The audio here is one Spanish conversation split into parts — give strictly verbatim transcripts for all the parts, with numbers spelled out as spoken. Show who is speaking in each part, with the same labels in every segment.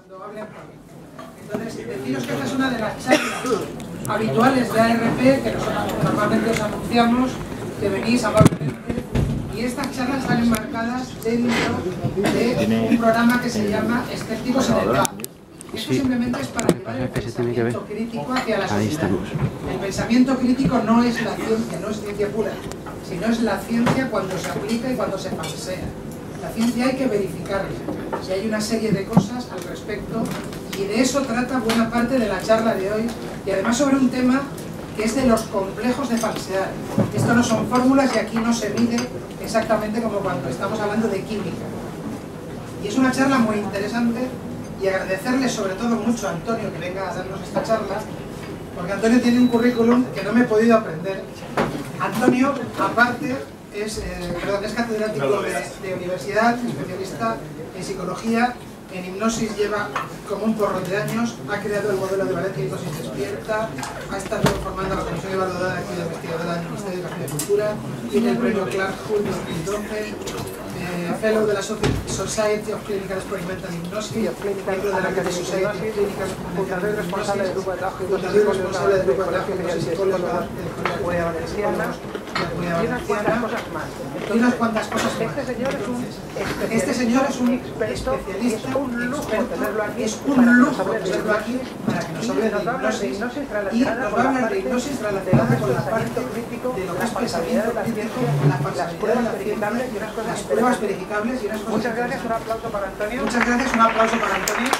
Speaker 1: cuando hablen. Entonces, deciros que esta es una de las charlas habituales de A R P que nosotros normalmente os anunciamos, que venís amablemente, y estas charlas están enmarcadas dentro de un programa que se llama Escépticos en el Pub. Esto simplemente es para llevar el pensamiento crítico hacia la sociedad. El pensamiento crítico no es la ciencia, no es ciencia pura, sino es la ciencia cuando se aplica y cuando se falsea. La ciencia hay que verificarla, y hay una serie de cosas al respecto, y de eso trata buena parte de la charla de hoy, y además sobre un tema que es de los complejos de falsear. Esto no son fórmulas y aquí no se mide exactamente como cuando estamos hablando de química. Y es una charla muy interesante, y agradecerle sobre todo mucho a Antonio que venga a darnos esta charla, porque Antonio tiene un currículum que no me he podido aprender. Antonio, aparte, es, eh, perdón, es catedrático de, de universidad, especialista en psicología, en hipnosis lleva como un porrón de años, ha creado el modelo de Valencia Hipnosis Despierta, ha estado formando a la Comisión Evaluadora aquí de Investigadora del Ministerio de Educación y Cultura, tiene el premio Clark Hull dos mil doce, eh, Fellow de la Society of Clinical Experimental Hypnosis, miembro de la Academy Society of Clinical
Speaker 2: fundador y responsable del grupo de trabajo
Speaker 1: fundador y responsable del grupo de trabajo de psicólogos de la Comunidad Valenciana,
Speaker 2: y unas cuantas cosas más.
Speaker 1: Y unas cuantas cosas más.
Speaker 2: Este señor es un
Speaker 1: Este señor es un
Speaker 2: experto,
Speaker 1: especialista,
Speaker 2: es un lujo tenerlo aquí,
Speaker 1: es un lujo tenerlo aquí para que nos hable de hipnosis y nos va a hablar de hipnosis relacionada con la parte
Speaker 2: crítico,
Speaker 1: de lo que
Speaker 2: la
Speaker 1: es pensamiento
Speaker 2: falsedad de la
Speaker 1: crítico,
Speaker 2: ciencia,
Speaker 1: la falsedad de la ciencia,
Speaker 2: y unas cosas
Speaker 1: las pruebas verificables y unas cosas.
Speaker 2: Muchas gracias, un aplauso para Antonio.
Speaker 1: Muchas gracias, un aplauso para Antonio.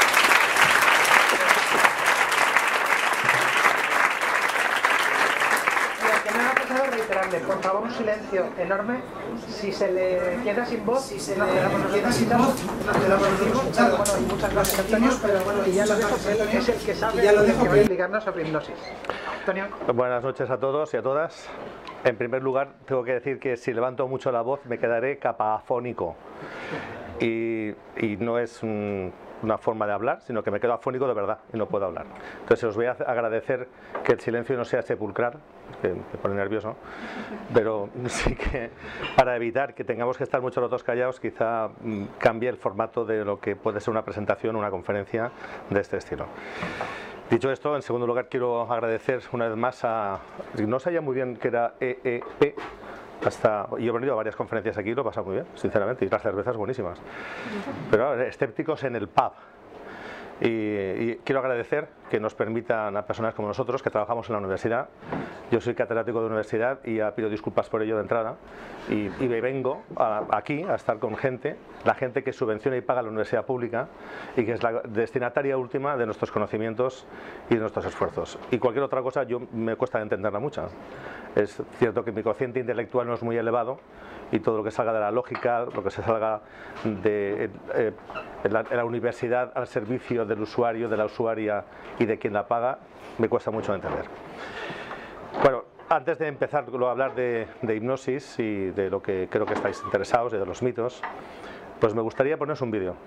Speaker 2: Por favor, un silencio enorme. Si se le queda sin voz,
Speaker 1: si se
Speaker 2: nos
Speaker 1: le
Speaker 2: quedamos
Speaker 1: queda sin voz, nos quedamos nosotros.
Speaker 2: Bueno, bueno, y muchas gracias, Antonio.
Speaker 1: Pero bueno,
Speaker 2: y ya lo dejo,
Speaker 1: Antonio,
Speaker 2: es el que sabe
Speaker 1: y ya lo dejo
Speaker 2: que va a explicarnos sobre hipnosis. Antonio.
Speaker 3: Buenas noches a todos y a todas. En primer lugar, tengo que decir que si levanto mucho la voz me quedaré capafónico. Y, y no es un, una forma de hablar, sino que me quedo afónico de verdad y no puedo hablar. Entonces os voy a agradecer que el silencio no sea sepulcral, que me pone nervioso, pero sí que para evitar que tengamos que estar mucho los dos callados, quizá mmm, cambie el formato de lo que puede ser una presentación, una conferencia de este estilo. Dicho esto, en segundo lugar quiero agradecer una vez más a... No sabía muy bien que era E E P, hasta, y he venido a varias conferencias aquí y lo he pasado muy bien, sinceramente, y las cervezas buenísimas. Pero escépticos en el pub. Y, y quiero agradecer que nos permitan a personas como nosotros que trabajamos en la universidad. Yo soy catedrático de universidad y ya pido disculpas por ello de entrada. Y, y me vengo a, aquí a estar con gente, la gente que subvenciona y paga la universidad pública y que es la destinataria última de nuestros conocimientos y de nuestros esfuerzos. Y cualquier otra cosa yo me cuesta entenderla mucho. Es cierto que mi cociente intelectual no es muy elevado y todo lo que salga de la lógica, lo que se salga de eh, la, la universidad al servicio del usuario, de la usuaria y de quien la paga, me cuesta mucho entender. Bueno, antes de empezar a hablar de, de hipnosis y de lo que creo que estáis interesados y de los mitos, pues me gustaría poneros un vídeo.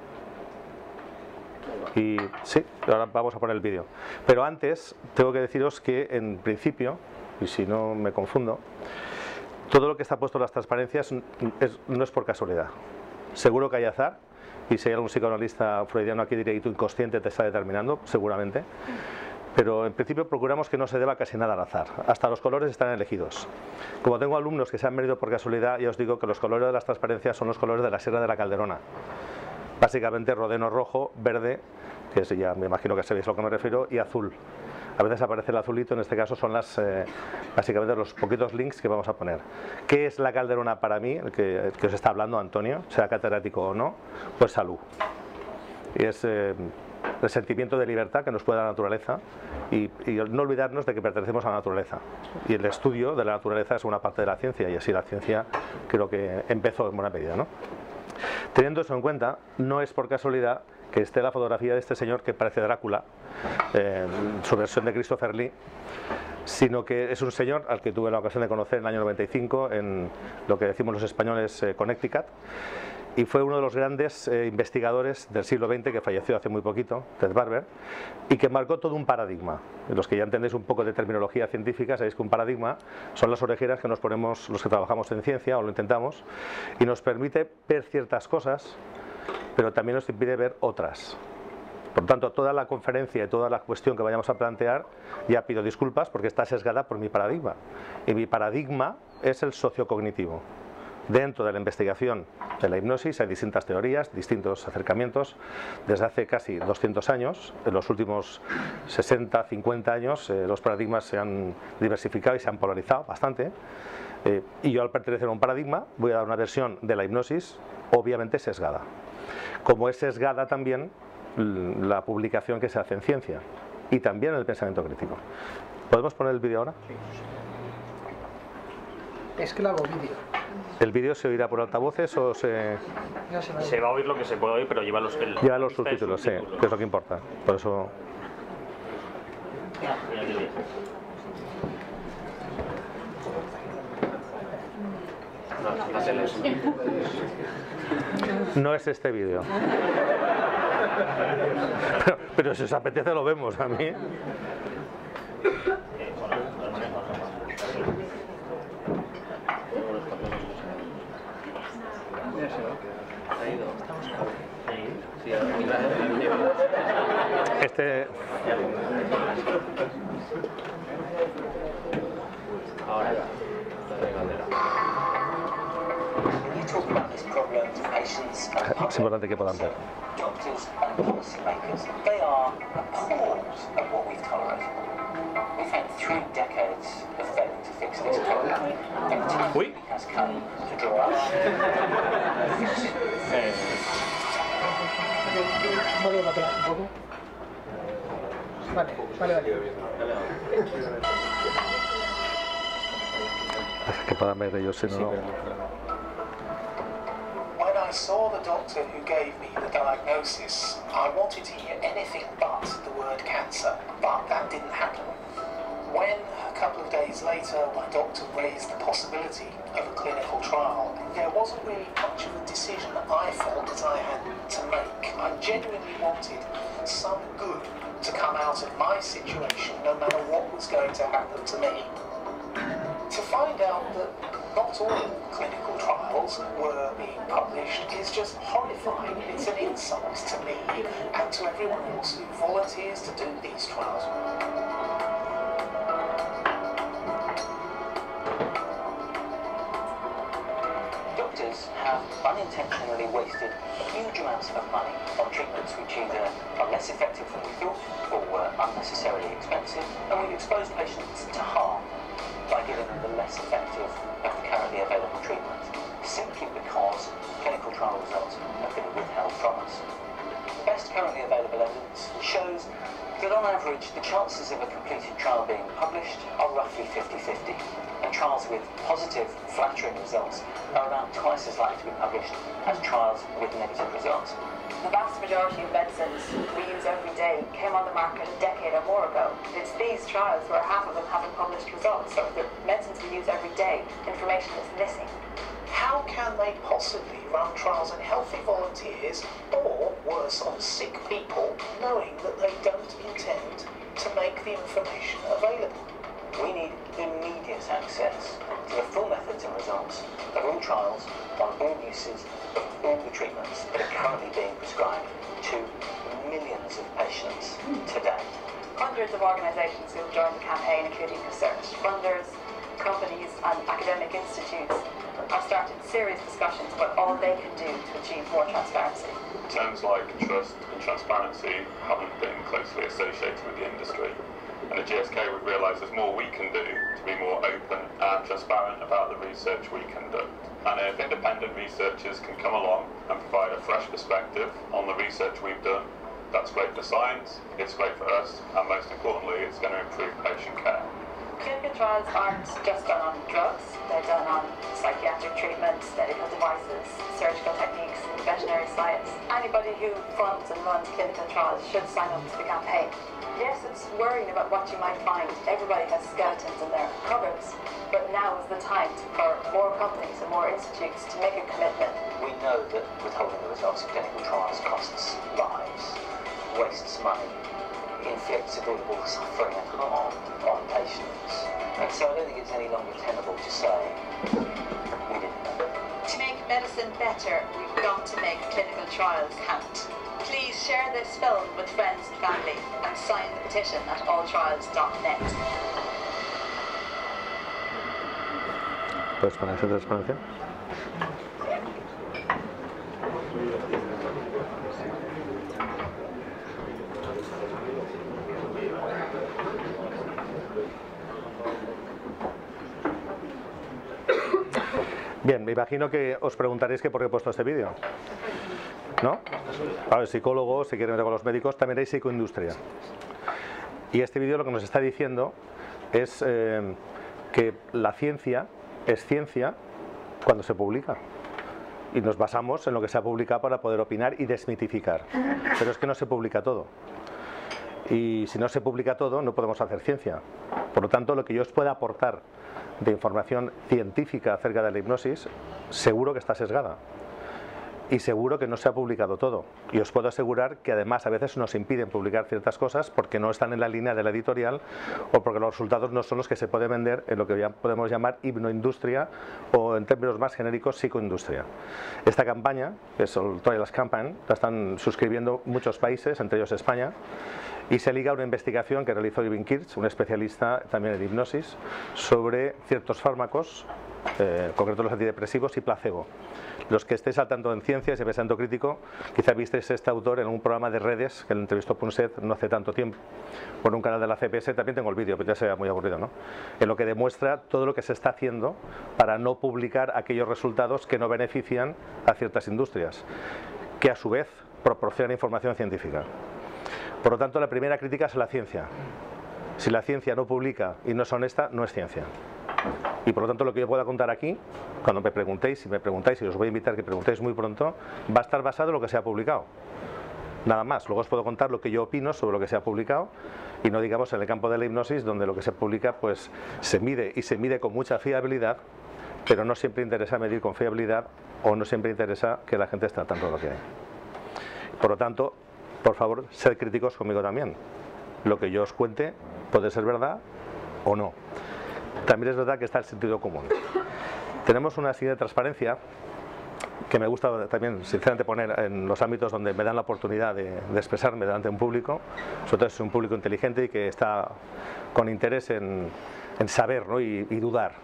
Speaker 3: Y sí, ahora vamos a poner el vídeo. Pero antes tengo que deciros que en principio, y si no me confundo, todo lo que está puesto en las transparencias es, no es por casualidad. Seguro que hay azar, y si hay algún psicoanalista freudiano aquí diría, y tu inconsciente te está determinando, seguramente. Pero en principio procuramos que no se deba casi nada al azar. Hasta los colores están elegidos. Como tengo alumnos que se han venido por casualidad, ya os digo que los colores de las transparencias son los colores de la Sierra de la Calderona. Básicamente rodeno rojo, verde, que es, ya me imagino que sabéis a lo que me refiero, y azul. A veces aparece el azulito, en este caso son las, eh, básicamente los poquitos links que vamos a poner. ¿Qué es la Calderona para mí? El que, el que os está hablando Antonio, sea catedrático o no, pues salud. Y es eh, el sentimiento de libertad que nos puede dar la naturaleza y, y no olvidarnos de que pertenecemos a la naturaleza. Y el estudio de la naturaleza es una parte de la ciencia y así la ciencia creo que empezó en buena medida, ¿no? Teniendo eso en cuenta, no es por casualidad que esté la fotografía de este señor que parece Drácula, eh, su versión de Christopher Lee, sino que es un señor al que tuve la ocasión de conocer en el año noventa y cinco en lo que decimos los españoles eh, Connecticut, y fue uno de los grandes eh, investigadores del siglo veinte que falleció hace muy poquito, Ted Barber, y que marcó todo un paradigma. Los que ya entendéis un poco de terminología científica sabéis que un paradigma son las orejeras que nos ponemos los que trabajamos en ciencia o lo intentamos, y nos permite ver ciertas cosas, pero también nos impide ver otras. Por tanto, toda la conferencia y toda la cuestión que vayamos a plantear, ya pido disculpas porque está sesgada por mi paradigma. Y mi paradigma es el sociocognitivo. Dentro de la investigación de la hipnosis hay distintas teorías, distintos acercamientos. Desde hace casi doscientos años, en los últimos sesenta, cincuenta años, eh, los paradigmas se han diversificado y se han polarizado bastante. Eh, y yo, al pertenecer a un paradigma, voy a dar una versión de la hipnosis obviamente sesgada. Como es sesgada también la publicación que se hace en ciencia y también el pensamiento crítico. ¿Podemos poner el vídeo ahora?
Speaker 2: Esclavo vídeo.
Speaker 3: ¿El vídeo se oirá por altavoces o se...?
Speaker 2: No se va a
Speaker 4: Se va a oír lo que se puede oír, pero lleva los, el,
Speaker 3: Lleva los
Speaker 4: lista de
Speaker 3: subtítulos, sí, que es lo que importa. Por eso... No es este vídeo. Pero, pero si os apetece lo vemos, a mí. Este...
Speaker 4: Ahora.
Speaker 3: Es importante que puedan ver.
Speaker 5: Doctors and policymakers, they are appalled at what we've tolerated. We've had three decades of failing to fix this problem. Every time
Speaker 4: Uy.
Speaker 5: he has come to draw us.
Speaker 2: Vuelvo para atrás un poco. Vale, vale, vale.
Speaker 3: Que puedan ver ellos, si no...
Speaker 6: When I saw the doctor who gave me the diagnosis, I wanted to hear anything but the word cancer, but that didn't happen. When, a couple of days later, my doctor raised the possibility of a clinical trial, there wasn't really much of a decision that I felt that I had to make. I genuinely wanted some good to come out of my situation, no matter what was going to happen to me. To find out that not all clinical trials were being published is just horrifying. It's an insult to me and to everyone else who volunteers to do these trials.
Speaker 5: Doctors have unintentionally wasted huge amounts of money on treatments which either are less effective than we thought or were unnecessarily expensive, and we've exposed patients to harm by giving them the less effective of the currently available treatments, simply because clinical trial results have been withheld from us. The best currently available evidence shows that on average the chances of a completed trial being published are roughly fifty fifty, and trials with positive, flattering results are about twice as likely to be published as trials with negative results.
Speaker 7: The vast majority of medicines we use every day came on the market a decade or more ago. It's these trials where half of them haven't published results, so the medicines we use every day, information is missing.
Speaker 6: How can they possibly run trials in healthy volunteers, or worse, on sick people, knowing that they don't intend to make the information available?
Speaker 5: We need immediate access to the full methods and results of all trials on all uses of all the treatments that are currently being prescribed to millions of patients today.
Speaker 7: Hundreds of organisations who have joined the campaign, including research funders, companies and academic institutes, have started serious discussions about all they can do to achieve more transparency.
Speaker 8: Terms like trust and transparency haven't been closely associated with the industry, and at G S K we realise there's more we can do to be more open and transparent about the research we conduct. And if independent researchers can come along and provide a fresh perspective on the research we've done, that's great for science, it's great for us, and most importantly, it's going to improve patient care.
Speaker 7: Clinical trials aren't just done on drugs, they're done on psychiatric treatments, medical devices, surgical techniques, and veterinary science. Anybody who funds and runs clinical trials should sign up to the campaign. Yes, it's worrying about what you might find. Everybody has skeletons in their cupboards, but now is the time for more companies and more institutes to make a commitment.
Speaker 5: We know that withholding the results of clinical trials costs lives, wastes money, inflicts avoidable suffering and harm on patients. And so I don't think it's any longer tenable to say we didn't know.
Speaker 9: To make
Speaker 7: make medicine better, we've got to make clinical trials count. Please share this film with friends and family and sign the petition at all trials dot net.
Speaker 3: Pues para esa transparencia. Bien, me imagino que os preguntaréis que por qué he puesto este vídeo, ¿no? A ver, psicólogos, si quieren meter con los médicos, también hay psicoindustria. Y este vídeo lo que nos está diciendo es eh, que la ciencia es ciencia cuando se publica. Y nos basamos en lo que se ha publicado para poder opinar y desmitificar. Pero es que no se publica todo. Y si no se publica todo, no podemos hacer ciencia. Por lo tanto, lo que yo os pueda aportar de información científica acerca de la hipnosis, seguro que está sesgada. Y seguro que no se ha publicado todo. Y os puedo asegurar que además a veces nos impiden publicar ciertas cosas porque no están en la línea de la editorial o porque los resultados no son los que se pueden vender en lo que ya podemos llamar hipnoindustria o en términos más genéricos psicoindustria. Esta campaña, que es el Trials Campaign, la están suscribiendo muchos países, entre ellos España, y se liga a una investigación que realizó Irving Kirch, un especialista también en hipnosis, sobre ciertos fármacos, eh, en concreto los antidepresivos y placebo. Los que estéis al tanto en ciencias y pensamiento crítico, quizá visteis a este autor en un programa de redes que le entrevistó Punset no hace tanto tiempo, por un canal de la C P S, también tengo el vídeo, pero ya sea muy aburrido, ¿no? En lo que demuestra todo lo que se está haciendo para no publicar aquellos resultados que no benefician a ciertas industrias, que a su vez proporcionan información científica. Por lo tanto, la primera crítica es a la ciencia. Si la ciencia no publica y no es honesta, no es ciencia. Y por lo tanto, lo que yo pueda contar aquí, cuando me preguntéis, si me preguntáis, y os voy a invitar a que preguntéis muy pronto, va a estar basado en lo que se ha publicado. Nada más. Luego os puedo contar lo que yo opino sobre lo que se ha publicado y no digamos en el campo de la hipnosis, donde lo que se publica pues se mide y se mide con mucha fiabilidad, pero no siempre interesa medir con fiabilidad o no siempre interesa que la gente esté al tanto de lo que hay. Por lo tanto, por favor, sed críticos conmigo también. Lo que yo os cuente puede ser verdad o no. También es verdad que está el sentido común. Tenemos una serie de transparencia que me gusta también, sinceramente, poner en los ámbitos donde me dan la oportunidad de, de expresarme delante de un público, sobre todo si es un público inteligente y que está con interés en, en saber, ¿no? y, y dudar.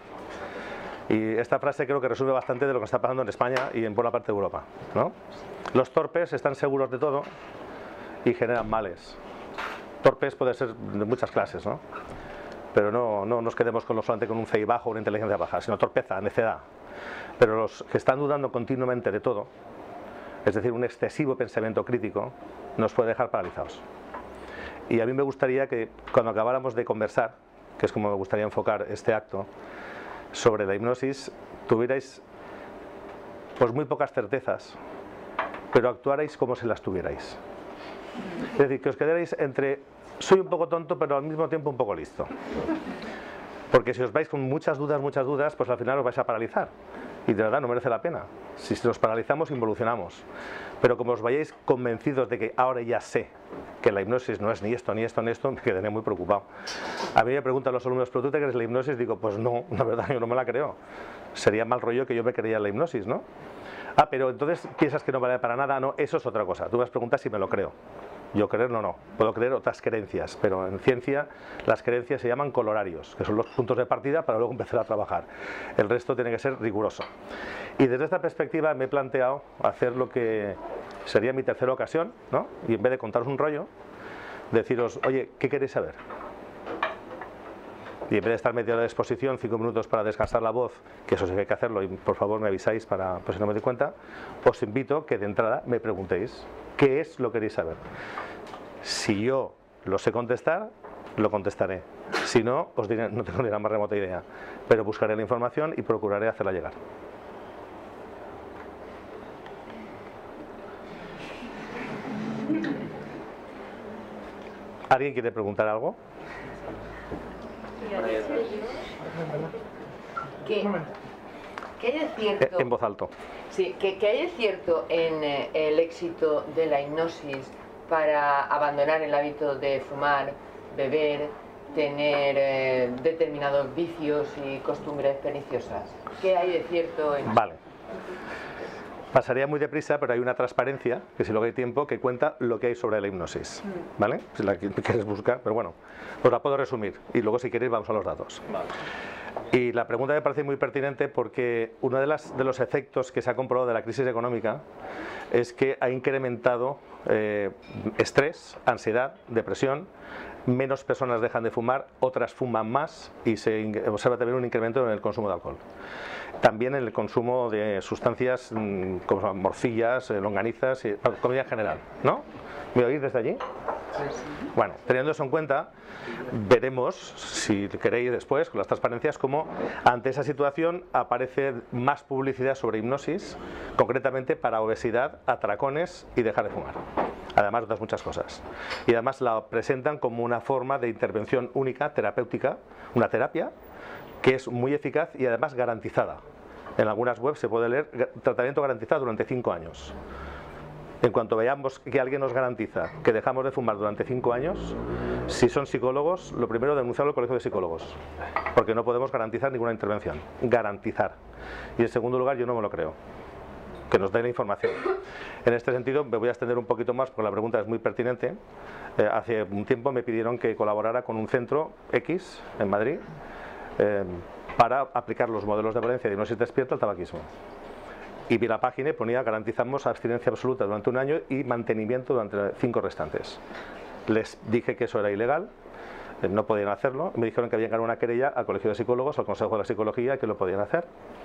Speaker 3: Y esta frase creo que resume bastante de lo que está pasando en España y en buena parte de Europa, ¿no? Los torpes están seguros de todo y generan males. Torpes puede ser de muchas clases, ¿no? Pero no, no nos quedemos con lo solamente con un C I bajo o una inteligencia baja, sino torpeza, necedad. Pero los que están dudando continuamente de todo, es decir, un excesivo pensamiento crítico, nos puede dejar paralizados. Y a mí me gustaría que cuando acabáramos de conversar, que es como me gustaría enfocar este acto, sobre la hipnosis, tuvierais pues muy pocas certezas, pero actuarais como si las tuvierais. Es decir, que os quedarais entre soy un poco tonto, pero al mismo tiempo un poco listo. Porque si os vais con muchas dudas, muchas dudas, pues al final os vais a paralizar. Y de verdad no merece la pena. Si nos paralizamos, involucionamos. Pero como os vayáis convencidos de que ahora ya sé que la hipnosis no es ni esto, ni esto, ni esto, me quedaré muy preocupado. A mí me preguntan los alumnos, ¿pero tú te crees la hipnosis? Digo, pues no, la verdad yo no me la creo. Sería mal rollo que yo me creía la hipnosis, ¿no? Ah, pero entonces piensas que no vale para nada. No, eso es otra cosa. Tú me has preguntado si me lo creo. Yo creerlo no, puedo creer otras creencias, pero en ciencia las creencias se llaman colorarios, que son los puntos de partida para luego empezar a trabajar. El resto tiene que ser riguroso. Y desde esta perspectiva me he planteado hacer lo que sería mi tercera ocasión, ¿no? Y en vez de contaros un rollo, deciros, oye, ¿qué queréis saber? Y en vez de estar media hora de exposición, cinco minutos para descansar la voz, que eso sí que hay que hacerlo, y por favor me avisáis para, pues si no me doy cuenta, os invito que de entrada me preguntéis qué es lo que queréis saber. Si yo lo sé contestar, lo contestaré. Si no, os diré, no tengo ni la más remota idea, pero buscaré la información y procuraré hacerla llegar. ¿Alguien quiere preguntar algo?
Speaker 9: ¿Qué, ¿Qué hay de cierto?
Speaker 3: En voz alta.
Speaker 9: Sí, ¿qué, qué hay de cierto en eh, el éxito de la hipnosis para abandonar el hábito de fumar, beber, tener eh, determinados vicios y costumbres perniciosas? ¿Qué hay de cierto en
Speaker 3: Vale. Pasaría muy deprisa, pero hay una transparencia, que si luego hay tiempo, que cuenta lo que hay sobre la hipnosis, ¿vale? Si la quieres buscar, pero bueno, os la puedo resumir y luego si queréis vamos a los datos.
Speaker 4: Vale.
Speaker 3: Y la pregunta me parece muy pertinente porque uno de, las, de los efectos que se ha comprobado de la crisis económica es que ha incrementado eh, estrés, ansiedad, depresión, menos personas dejan de fumar, otras fuman más y se observa también un incremento en el consumo de alcohol. También en el consumo de sustancias mmm, como morcillas, eh, longanizas, y comida en general, ¿no? ¿Me oís desde allí? Bueno, teniendo eso en cuenta, veremos, si queréis después, con las transparencias, cómo ante esa situación aparece más publicidad sobre hipnosis, concretamente para obesidad, atracones y dejar de fumar. Además de otras muchas cosas. Y además la presentan como una forma de intervención única, terapéutica, una terapia que es muy eficaz y además garantizada. En algunas webs se puede leer tratamiento garantizado durante cinco años. En cuanto veamos que alguien nos garantiza que dejamos de fumar durante cinco años, si son psicólogos, lo primero denunciarlo al colegio de psicólogos, porque no podemos garantizar ninguna intervención. Garantizar. Y en segundo lugar, yo no me lo creo. Que nos dé la información. En este sentido me voy a extender un poquito más porque la pregunta es muy pertinente. Eh, hace un tiempo me pidieron que colaborara con un centro X en Madrid eh, para aplicar los modelos de valencia de hipnosis despierta al tabaquismo. Y vi la página y ponía garantizamos abstinencia absoluta durante un año y mantenimiento durante cinco restantes. Les dije que eso era ilegal, eh, no podían hacerlo. Me dijeron que habían ganado una querella al colegio de psicólogos, al consejo de la psicología, que lo podían hacer.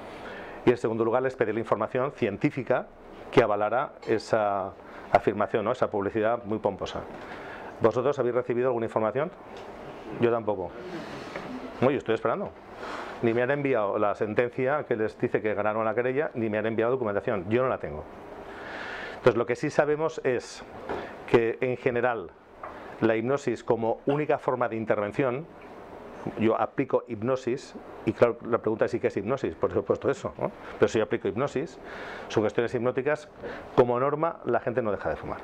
Speaker 3: Y en segundo lugar les pedí la información científica que avalara esa afirmación, ¿no? Esa publicidad muy pomposa. ¿Vosotros habéis recibido alguna información? Yo tampoco. No, yo estoy esperando. Ni me han enviado la sentencia que les dice que ganaron la querella, ni me han enviado documentación. Yo no la tengo. Entonces lo que sí sabemos es que en general la hipnosis como única forma de intervención, yo aplico hipnosis, y claro, la pregunta es si qué es hipnosis, por supuesto eso, ¿no? Pero si yo aplico hipnosis, son cuestiones hipnóticas, como norma la gente no deja de fumar.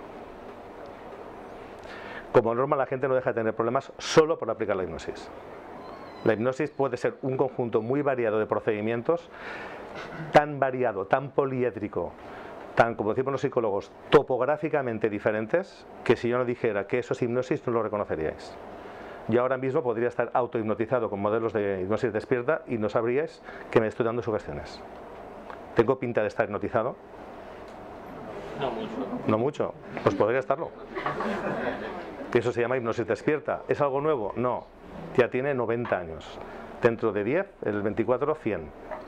Speaker 3: Como norma la gente no deja de tener problemas solo por aplicar la hipnosis. La hipnosis puede ser un conjunto muy variado de procedimientos, tan variado, tan poliédrico, tan, como decimos los psicólogos, topográficamente diferentes, que si yo no dijera que eso es hipnosis no lo reconoceríais. Yo ahora mismo podría estar autohipnotizado con modelos de hipnosis despierta y no sabríais que me estoy dando sugestiones. ¿Tengo pinta de estar hipnotizado?
Speaker 4: No mucho.
Speaker 3: No mucho. Pues podría estarlo. Eso se llama hipnosis despierta. ¿Es algo nuevo? No. Ya tiene noventa años. Dentro de diez, el veinticuatro, cien.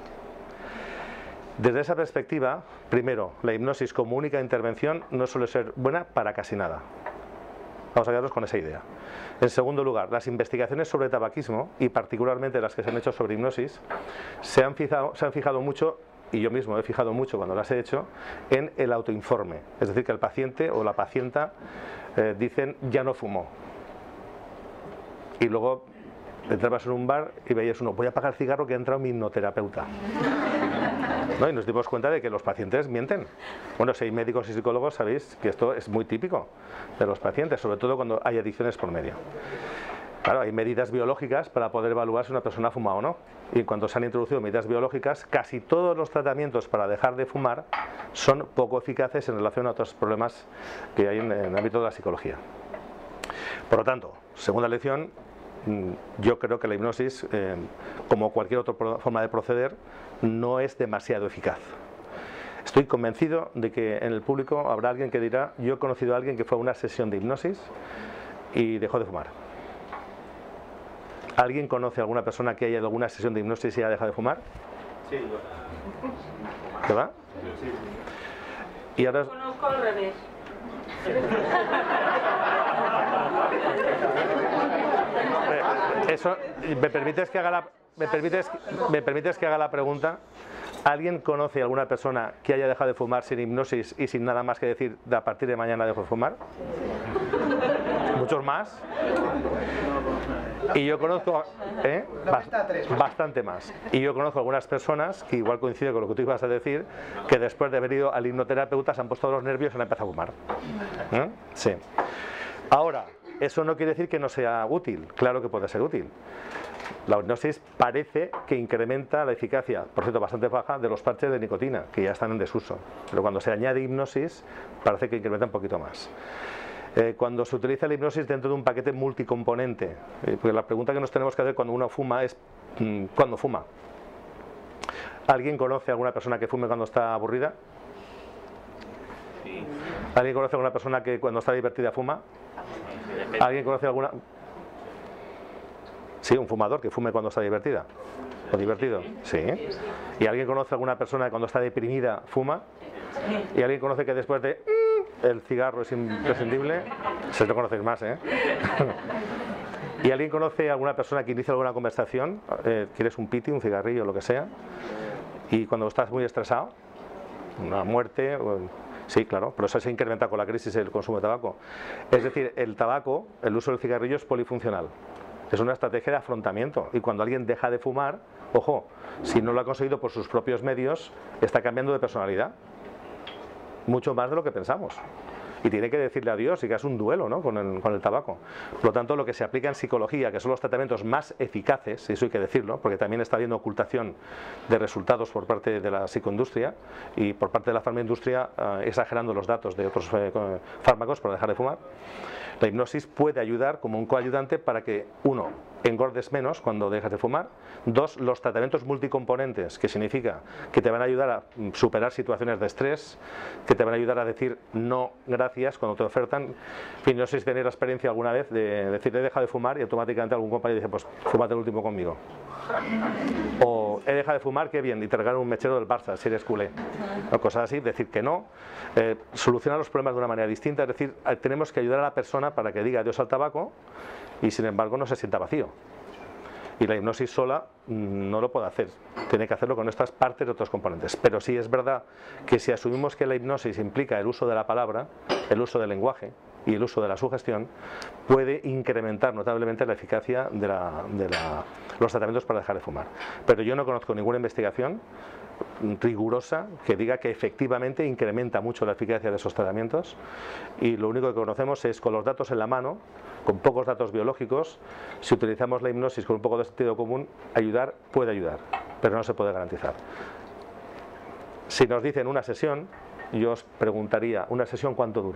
Speaker 3: Desde esa perspectiva, primero, la hipnosis como única intervención no suele ser buena para casi nada. Vamos a quedarnos con esa idea. En segundo lugar, las investigaciones sobre tabaquismo, y particularmente las que se han hecho sobre hipnosis, se han fijado, se han fijado mucho, y yo mismo he fijado mucho cuando las he hecho, en el autoinforme. Es decir, que el paciente o la pacienta eh, dicen, ya no fumo. Y luego entrabas en un bar y veías uno, voy a apagar el cigarro que ha entrado mi hipnoterapeuta. ¿No? Y nos dimos cuenta de que los pacientes mienten. Bueno, si hay médicos y psicólogos sabéis que esto es muy típico de los pacientes, sobre todo cuando hay adicciones por medio. Claro, hay medidas biológicas para poder evaluar si una persona fuma o no. Y cuando se han introducido medidas biológicas, casi todos los tratamientos para dejar de fumar son poco eficaces en relación a otros problemas que hay en, en el ámbito de la psicología. Por lo tanto, segunda lección, yo creo que la hipnosis, eh, como cualquier otra forma de proceder, no es demasiado eficaz. Estoy convencido de que en el público habrá alguien que dirá, yo he conocido a alguien que fue a una sesión de hipnosis y dejó de fumar. ¿Alguien conoce a alguna persona que haya ido a alguna sesión de hipnosis y haya dejado de fumar?
Speaker 4: Sí, yo.
Speaker 3: ¿Te va?
Speaker 4: Sí.
Speaker 3: Y ahora...
Speaker 7: Conozco al revés.
Speaker 3: Eso, ¿me permites que haga la, me permites, me permites que haga la pregunta? ¿Alguien conoce a alguna persona que haya dejado de fumar sin hipnosis y sin nada más que decir de a partir de mañana dejo de fumar? ¿Muchos más? Y yo conozco ¿eh? bastante más. Y yo conozco algunas personas que igual coincide con lo que tú ibas a decir, que después de haber ido al hipnoterapeuta se han puesto los nervios y han empezado a fumar. ¿Eh? Sí. Ahora, eso no quiere decir que no sea útil, claro que puede ser útil. La hipnosis parece que incrementa la eficacia, por cierto bastante baja, de los parches de nicotina, que ya están en desuso. Pero cuando se añade hipnosis, parece que incrementa un poquito más. Eh, cuando se utiliza la hipnosis dentro de un paquete multicomponente, eh, porque la pregunta que nos tenemos que hacer cuando uno fuma es, mmm, ¿cuándo fuma? ¿Alguien conoce a alguna persona que fume cuando está aburrida?
Speaker 4: Sí.
Speaker 3: ¿Alguien conoce a alguna persona que cuando está divertida fuma? ¿Alguien conoce a alguna...? Sí, un fumador que fume cuando está divertida o divertido. Sí. ¿Y alguien conoce a alguna persona que cuando está deprimida fuma? ¿Y alguien conoce que después de el cigarro es imprescindible? Se lo conocéis más, ¿eh? ¿Y alguien conoce a alguna persona que inicia alguna conversación? Eh, ¿Quieres un piti, un cigarrillo, lo que sea? Y cuando estás muy estresado, una muerte... Sí, claro, pero eso se incrementa con la crisis el consumo de tabaco. Es decir, el tabaco, el uso del cigarrillo es polifuncional. Es una estrategia de afrontamiento. Y cuando alguien deja de fumar, ojo, si no lo ha conseguido por sus propios medios, está cambiando de personalidad. Mucho más de lo que pensamos. Y tiene que decirle adiós y que es un duelo, ¿no? con, el, con el tabaco. Por lo tanto, lo que se aplica en psicología, que son los tratamientos más eficaces, y eso hay que decirlo, porque también está habiendo ocultación de resultados por parte de la psicoindustria y por parte de la farmaindustria, eh, exagerando los datos de otros eh, fármacos para dejar de fumar. La hipnosis puede ayudar como un coayudante para que, uno, engordes menos cuando dejas de fumar. Dos, los tratamientos multicomponentes, que significa que te van a ayudar a superar situaciones de estrés, que te van a ayudar a decir no gracias cuando te ofertan. En fin, no sé si tenéis la experiencia alguna vez de decir he dejado de fumar y automáticamente algún compañero dice pues fúmate el último conmigo. O he dejado de fumar, qué bien, y te regalan un mechero del Barça si eres culé. O cosas así, decir que no. Eh, solucionar los problemas de una manera distinta, es decir, tenemos que ayudar a la persona para que diga adiós al tabaco y sin embargo no se sienta vacío. Y la hipnosis sola no lo puede hacer, tiene que hacerlo con estas partes de otros componentes. Pero sí es verdad que si asumimos que la hipnosis implica el uso de la palabra, el uso del lenguaje y el uso de la sugestión, puede incrementar notablemente la eficacia de, la, de la, los tratamientos para dejar de fumar. Pero yo no conozco ninguna investigación rigurosa que diga que efectivamente incrementa mucho la eficacia de esos tratamientos, y lo único que conocemos es con los datos en la mano, con pocos datos biológicos, si utilizamos la hipnosis con un poco de sentido común, ayudar puede ayudar, pero no se puede garantizar. Si nos dicen una sesión, yo os preguntaría, ¿una sesión cuánto dura?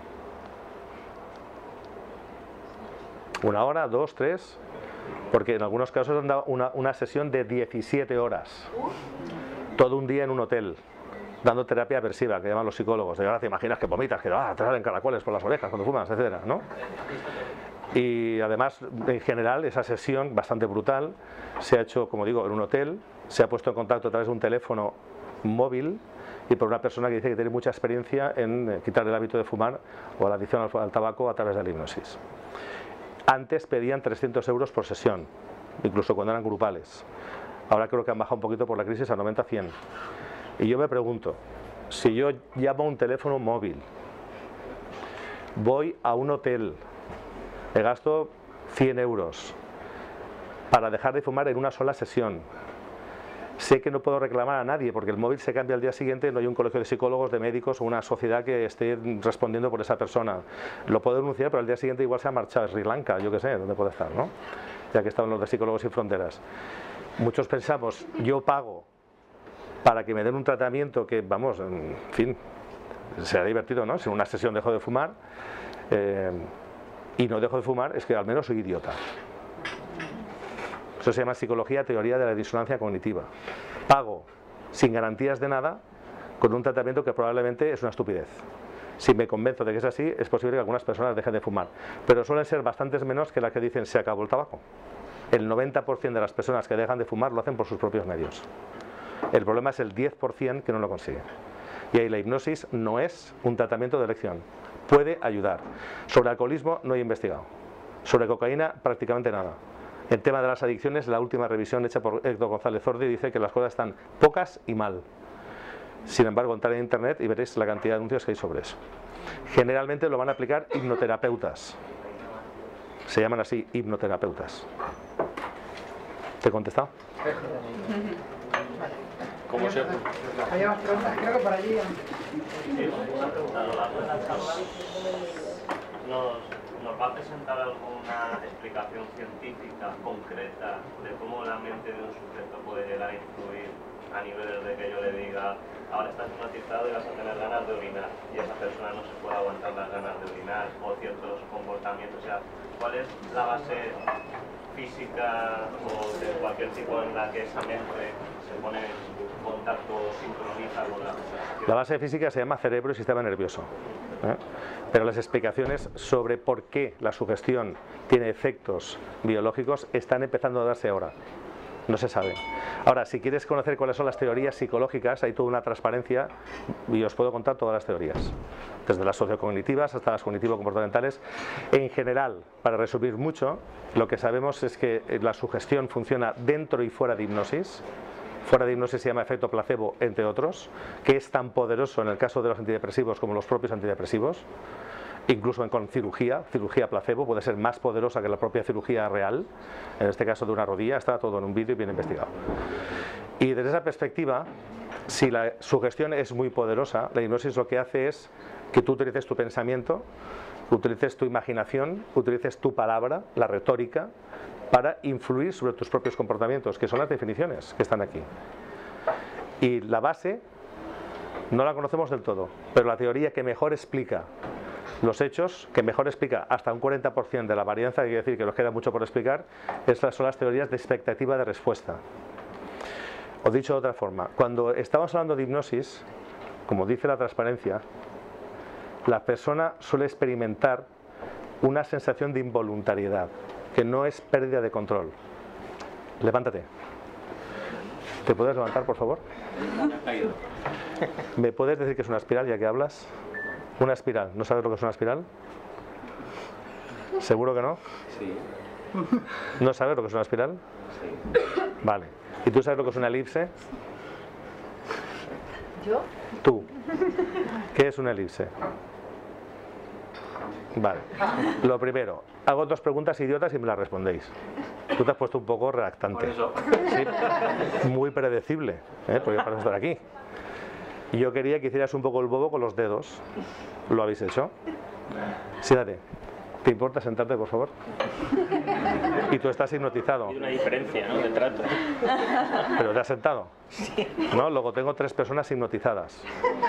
Speaker 3: ¿Una hora? ¿Dos? ¿Tres? Porque en algunos casos han dado una, una sesión de diecisiete horas. Todo un día en un hotel, dando terapia aversiva, que llaman los psicólogos. De ahora te imaginas que vomitas, que ah, te salen caracoles por las orejas cuando fumas, etcétera, ¿no? Y además, en general, esa sesión bastante brutal se ha hecho, como digo, en un hotel, se ha puesto en contacto a través de un teléfono móvil y por una persona que dice que tiene mucha experiencia en quitar el hábito de fumar o la adicción al, al tabaco a través de la hipnosis. Antes pedían trescientos euros por sesión, incluso cuando eran grupales. Ahora creo que han bajado un poquito por la crisis a noventa a cien. Y yo me pregunto, si yo llamo a un teléfono móvil, voy a un hotel, me gasto cien euros para dejar de fumar en una sola sesión, sé que no puedo reclamar a nadie porque el móvil se cambia al día siguiente, no hay un colegio de psicólogos, de médicos o una sociedad que esté respondiendo por esa persona. Lo puedo denunciar, pero al día siguiente igual se ha marchado a Sri Lanka, yo qué sé, ¿dónde puede estar, no? Ya que estaban los de Psicólogos Sin Fronteras. Muchos pensamos, yo pago para que me den un tratamiento que, vamos, en fin, será divertido, ¿no? Si en una sesión dejo de fumar eh, y no dejo de fumar, es que al menos soy idiota. Eso se llama psicología, teoría de la disonancia cognitiva. Pago sin garantías de nada con un tratamiento que probablemente es una estupidez. Si me convenzo de que es así, es posible que algunas personas dejen de fumar, pero suelen ser bastantes menos que las que dicen se acabó el tabaco. El noventa por ciento de las personas que dejan de fumar lo hacen por sus propios medios. El problema es el diez por ciento que no lo consigue. Y ahí la hipnosis no es un tratamiento de elección. Puede ayudar. Sobre alcoholismo no he investigado. Sobre cocaína prácticamente nada. El tema de las adicciones, la última revisión hecha por Héctor González Zordi dice que las cosas están pocas y mal. Sin embargo, entrar en internet y veréis la cantidad de anuncios que hay sobre eso. Generalmente lo van a aplicar hipnoterapeutas. Se llaman así, hipnoterapeutas. ¿Te he contestado?
Speaker 4: ¿Cómo se...?
Speaker 1: Hay más preguntas, creo que por allí.
Speaker 4: nos, nos va a presentar alguna explicación científica concreta de cómo la mente de un sujeto puede llegar a influir a niveles de que yo le diga ahora estás hipnotizado y vas a tener ganas de orinar y esa persona no se puede aguantar las ganas de orinar o ciertos comportamientos? O sea, ¿cuál es la base física o de cualquier tipo en la que esa mente se pone en contacto o sincroniza con la sensación?
Speaker 3: La base física se llama cerebro y sistema nervioso, ¿eh? Pero las explicaciones sobre por qué la sugestión tiene efectos biológicos están empezando a darse ahora. No se sabe. Ahora, si quieres conocer cuáles son las teorías psicológicas, hay toda una transparencia y os puedo contar todas las teorías, desde las sociocognitivas hasta las cognitivo-comportamentales. En general, para resumir mucho, lo que sabemos es que la sugestión funciona dentro y fuera de hipnosis. Fuera de hipnosis se llama efecto placebo, entre otros, que es tan poderoso en el caso de los antidepresivos como los propios antidepresivos. Incluso con cirugía, cirugía placebo puede ser más poderosa que la propia cirugía real, en este caso de una rodilla, está todo en un vídeo y bien investigado. Y desde esa perspectiva, si la sugestión es muy poderosa, la hipnosis lo que hace es que tú utilices tu pensamiento, utilices tu imaginación, utilices tu palabra, la retórica, para influir sobre tus propios comportamientos, que son las definiciones que están aquí. Y la base no la conocemos del todo, pero la teoría que mejor explica los hechos, que mejor explica hasta un cuarenta por ciento de la varianza, quiere decir que nos queda mucho por explicar, estas son las teorías de expectativa de respuesta. O dicho de otra forma, cuando estamos hablando de hipnosis, como dice la transparencia, la persona suele experimentar una sensación de involuntariedad, que no es pérdida de control. Levántate. ¿Te puedes levantar, por favor? ¿Me puedes decir que es una espiral, ya que hablas? Una espiral. ¿No sabes lo que es una espiral? ¿Seguro que no?
Speaker 4: Sí.
Speaker 3: ¿No sabes lo que es una espiral?
Speaker 4: Sí.
Speaker 3: Vale. ¿Y tú sabes lo que es una elipse?
Speaker 9: ¿Yo?
Speaker 3: Tú. ¿Qué es una elipse? Vale. Lo primero, hago dos preguntas idiotas y me las respondéis. Tú te has puesto un poco redactante.
Speaker 4: Por eso.
Speaker 3: Sí. Muy predecible, ¿eh? Porque para estar aquí. Y yo quería que hicieras un poco el bobo con los dedos. ¿Lo habéis hecho? Siéntate. ¿Te importa sentarte, por favor? Y tú estás hipnotizado.
Speaker 4: Hay una diferencia, ¿no?, de trato.
Speaker 3: ¿Pero te has sentado? Sí. No, luego tengo tres personas hipnotizadas.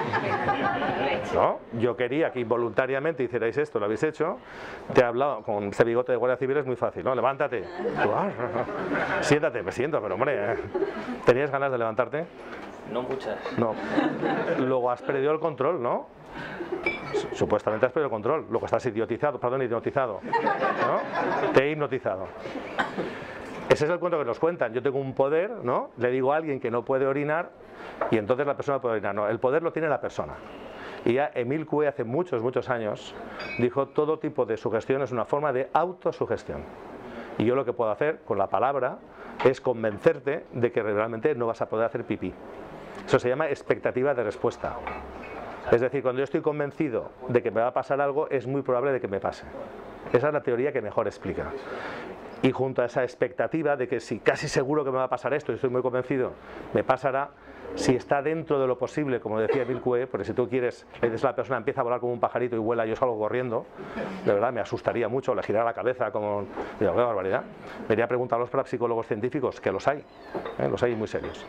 Speaker 3: ¿No? Yo quería que involuntariamente hicierais esto, lo habéis hecho. Te he hablado con ese bigote de guardia civil, es muy fácil, ¿no? Levántate. Tú, ah, siéntate, me siento, pero hombre, ¿tenías ganas de levantarte?
Speaker 4: No muchas.
Speaker 3: No. Luego has perdido el control, ¿no? Supuestamente has perdido el control. Luego estás idiotizado, perdón, hipnotizado, ¿no? Te he hipnotizado. Ese es el cuento que nos cuentan. Yo tengo un poder, ¿no? Le digo a alguien que no puede orinar y entonces la persona puede orinar. No, el poder lo tiene la persona. Y ya Emile Coué hace muchos, muchos años dijo: todo tipo de sugestión es una forma de autosugestión. Y yo lo que puedo hacer con la palabra es convencerte de que realmente no vas a poder hacer pipí. Eso se llama expectativa de respuesta. Es decir, cuando yo estoy convencido de que me va a pasar algo, es muy probable de que me pase. Esa es la teoría que mejor explica. Y junto a esa expectativa de que si casi seguro que me va a pasar esto y estoy muy convencido, me pasará, si está dentro de lo posible, como decía Emile Coué, porque si tú quieres, le dices a la persona empieza a volar como un pajarito y vuela, yo salgo corriendo, de verdad me asustaría mucho, le girara la cabeza como, digo, qué barbaridad. Me iría a preguntar a los parapsicólogos científicos, que los hay, ¿eh? Los hay muy serios.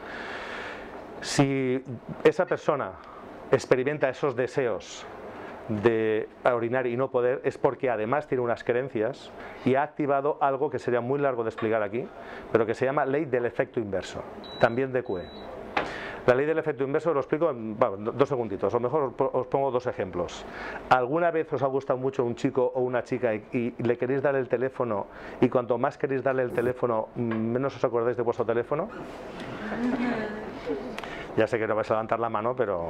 Speaker 3: Si esa persona experimenta esos deseos de orinar y no poder, es porque además tiene unas creencias y ha activado algo que sería muy largo de explicar aquí, pero que se llama ley del efecto inverso, también de Coué. La ley del efecto inverso lo explico en bueno, dos segunditos, o mejor os pongo dos ejemplos. ¿Alguna vez os ha gustado mucho un chico o una chica y, y le queréis dar el teléfono, y cuanto más queréis darle el teléfono, menos os acordáis de vuestro teléfono? Ya sé que no vais a levantar la mano, pero...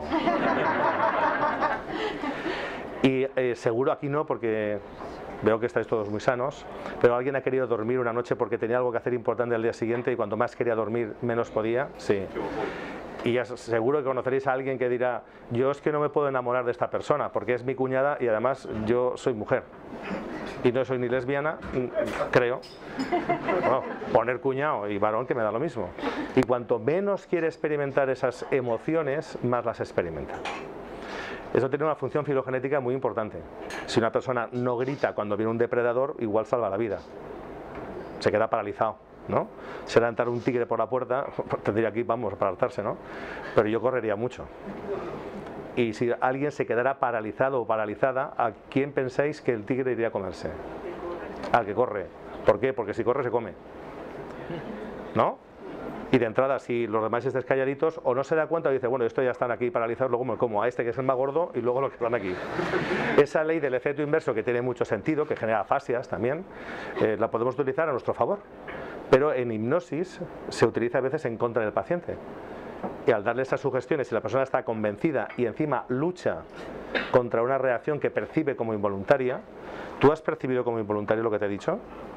Speaker 3: Y eh, seguro aquí no, porque veo que estáis todos muy sanos, pero alguien ha querido dormir una noche porque tenía algo que hacer importante al día siguiente y cuanto más quería dormir, menos podía. Sí. Y ya seguro que conoceréis a alguien que dirá: yo es que no me puedo enamorar de esta persona porque es mi cuñada y además yo soy mujer y no soy ni lesbiana, creo. Bueno, poner cuñado y varón, que me da lo mismo. Y cuanto menos quiere experimentar esas emociones, más las experimenta. Eso tiene una función filogenética muy importante. Si una persona no grita cuando viene un depredador, igual salva la vida. Se queda paralizado, ¿no? Se le entra un tigre por la puerta, tendría que ir, vamos, para hartarse, ¿no? Pero yo correría mucho. Y si alguien se quedara paralizado o paralizada, ¿a quién pensáis que el tigre iría a comerse? Al que corre. ¿Por qué? Porque si corre se come, ¿no? Y de entrada, si los demás estés calladitos, o no se da cuenta, dice, bueno, estos ya están aquí paralizados, luego me como a este que es el más gordo y luego los que están aquí. Esa ley del efecto inverso, que tiene mucho sentido, que genera fascias también, eh, la podemos utilizar a nuestro favor. Pero en hipnosis se utiliza a veces en contra del paciente. Y al darle esas sugestiones, si la persona está convencida y encima lucha contra una reacción que percibe como involuntaria, ¿tú has percibido como involuntario lo que te he dicho?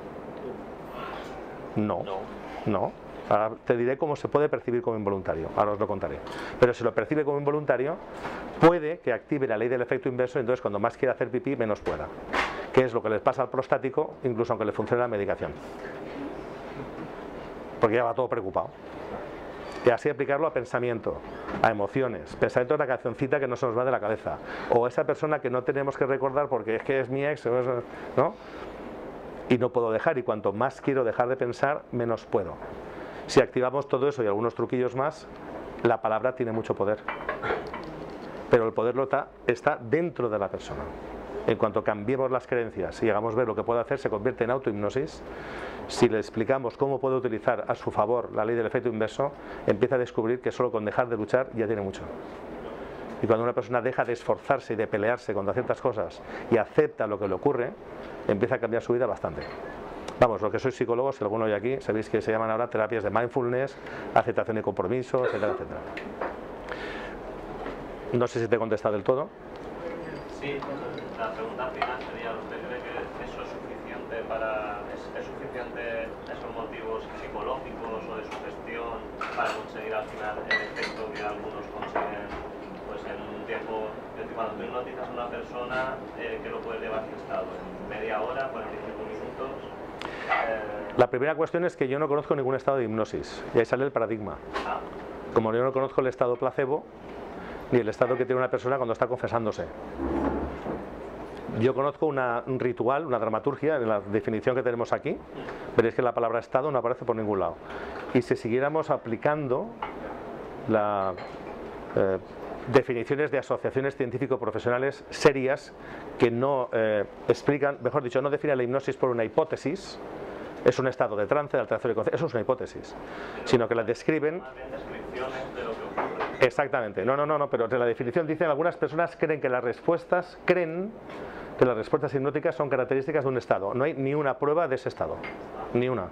Speaker 3: No, no. Ahora te diré cómo se puede percibir como involuntario, ahora os lo contaré. Pero si lo percibe como involuntario, puede que active la ley del efecto inverso, y entonces cuando más quiera hacer pipí, menos pueda. Que es lo que les pasa al prostático, incluso aunque le funcione la medicación. Porque ya va todo preocupado. Y así aplicarlo a pensamiento, a emociones. Pensamiento es la cancioncita que no se nos va de la cabeza. O esa persona que no tenemos que recordar porque es que es mi ex, ¿no? Y no puedo dejar, y cuanto más quiero dejar de pensar, menos puedo. Si activamos todo eso y algunos truquillos más, la palabra tiene mucho poder. Pero el poder lo está, está dentro de la persona. En cuanto cambiemos las creencias y hagamos ver lo que puede hacer, se convierte en autohipnosis. Si le explicamos cómo puede utilizar a su favor la ley del efecto inverso, empieza a descubrir que solo con dejar de luchar ya tiene mucho. Y cuando una persona deja de esforzarse y de pelearse contra ciertas cosas y acepta lo que le ocurre, empieza a cambiar su vida bastante. Vamos, los que sois psicólogos, si alguno hay aquí, sabéis que se llaman ahora terapias de mindfulness, aceptación y compromiso, etcétera, etcétera. No sé si te he contestado del todo.
Speaker 4: Sí, la pregunta final sería, ¿usted cree que eso es suficiente para, es, es suficiente esos motivos psicológicos o de sugestión para conseguir al final el efecto que algunos consiguen pues en un tiempo? Cuando tú hipnotizas a una persona, eh, ¿qué lo puedes llevar a ese estado? ¿En media hora, cuarenta y cinco minutos? Eh...
Speaker 3: La primera cuestión es que yo no conozco ningún estado de hipnosis, y ahí sale el paradigma.
Speaker 4: Ah.
Speaker 3: Como yo no conozco el estado placebo, ni el estado que tiene una persona cuando está confesándose. Yo conozco una, un ritual, una dramaturgia, en la definición que tenemos aquí, veréis que la palabra estado no aparece por ningún lado. Y si siguiéramos aplicando las eh, definiciones de asociaciones científico-profesionales serias que no eh, explican, mejor dicho, no definen la hipnosis por una hipótesis, es un estado de trance, de alteración de conciencia, eso es una hipótesis, sino que la describen... Exactamente, no, no, no, no, pero de la definición dicen, algunas personas creen que las respuestas, creen que las respuestas hipnóticas son características de un estado. No hay ni una prueba de ese estado, ni una.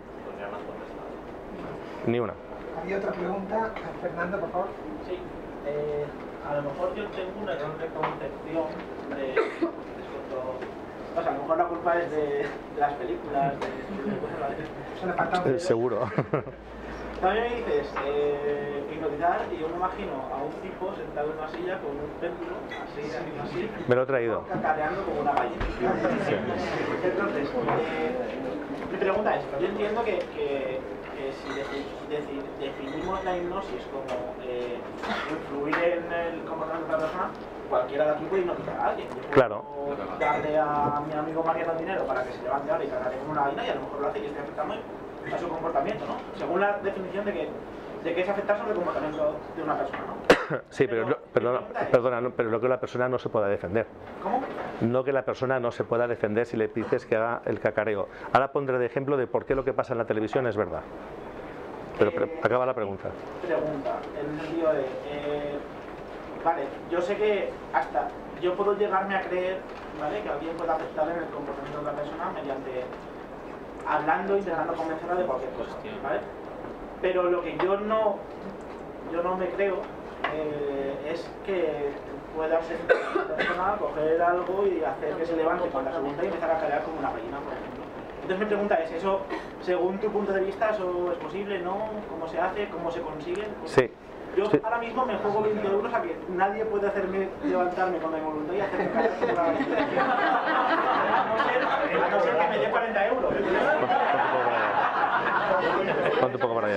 Speaker 3: Ni una.
Speaker 2: Había otra pregunta, Fernando, por favor.
Speaker 10: Sí, eh, a lo mejor yo tengo una error de concepción de, de o sea, a lo mejor la culpa es de, de las películas, de, de cosas
Speaker 3: eh, seguro.
Speaker 10: También me dices eh, hipnotizar y yo me imagino a un tipo sentado en una silla con un péndulo, así, así, así.
Speaker 3: Me lo he traído.
Speaker 10: Cacareando como una gallina. Sí. Entonces, eh, mi pregunta es, yo entiendo que, que, que si defi, defi, definimos la hipnosis como eh, influir en el comportamiento de la persona, cualquiera de aquí puede hipnotizar a alguien. Yo puedo
Speaker 3: claro.
Speaker 10: darle a mi amigo Mariano dinero para que se levante ahora y cagaré como una gallina, y a lo mejor lo hace y estoy afectando a su comportamiento, ¿no? Según la definición de que, de que es afectar sobre el comportamiento de una persona, ¿no?
Speaker 3: Sí, pero, pero perdona, perdona no, pero no que la persona no se pueda defender.
Speaker 10: ¿Cómo?
Speaker 3: No que la persona no se pueda defender si le dices que haga el cacareo. Ahora pondré de ejemplo de por qué lo que pasa en la televisión es verdad. Pero eh, acaba la pregunta.
Speaker 10: Pregunta, en el sentido de... Eh, vale, yo sé que hasta... Yo puedo llegarme a creer, ¿vale? Que alguien pueda afectar en el comportamiento de la persona mediante... hablando, intentando convencerla de cualquier cosa, ¿vale? Pero lo que yo no, yo no me creo eh, es que puedas ser una persona, coger algo y hacer que se levante con la segunda y empezar a caer como una gallina, por ejemplo. Entonces mi pregunta es, ¿eso, según tu punto de vista, eso es posible, no? ¿Cómo se hace? ¿Cómo se consigue?
Speaker 3: Sí.
Speaker 10: Yo
Speaker 3: sí.
Speaker 10: ahora mismo me juego veinte euros a que nadie puede hacerme levantarme con la voluntad y hacerme caer como una gallina. A no ser, a no ser que me dé cuarenta euros.
Speaker 3: Ponte un poco para allá.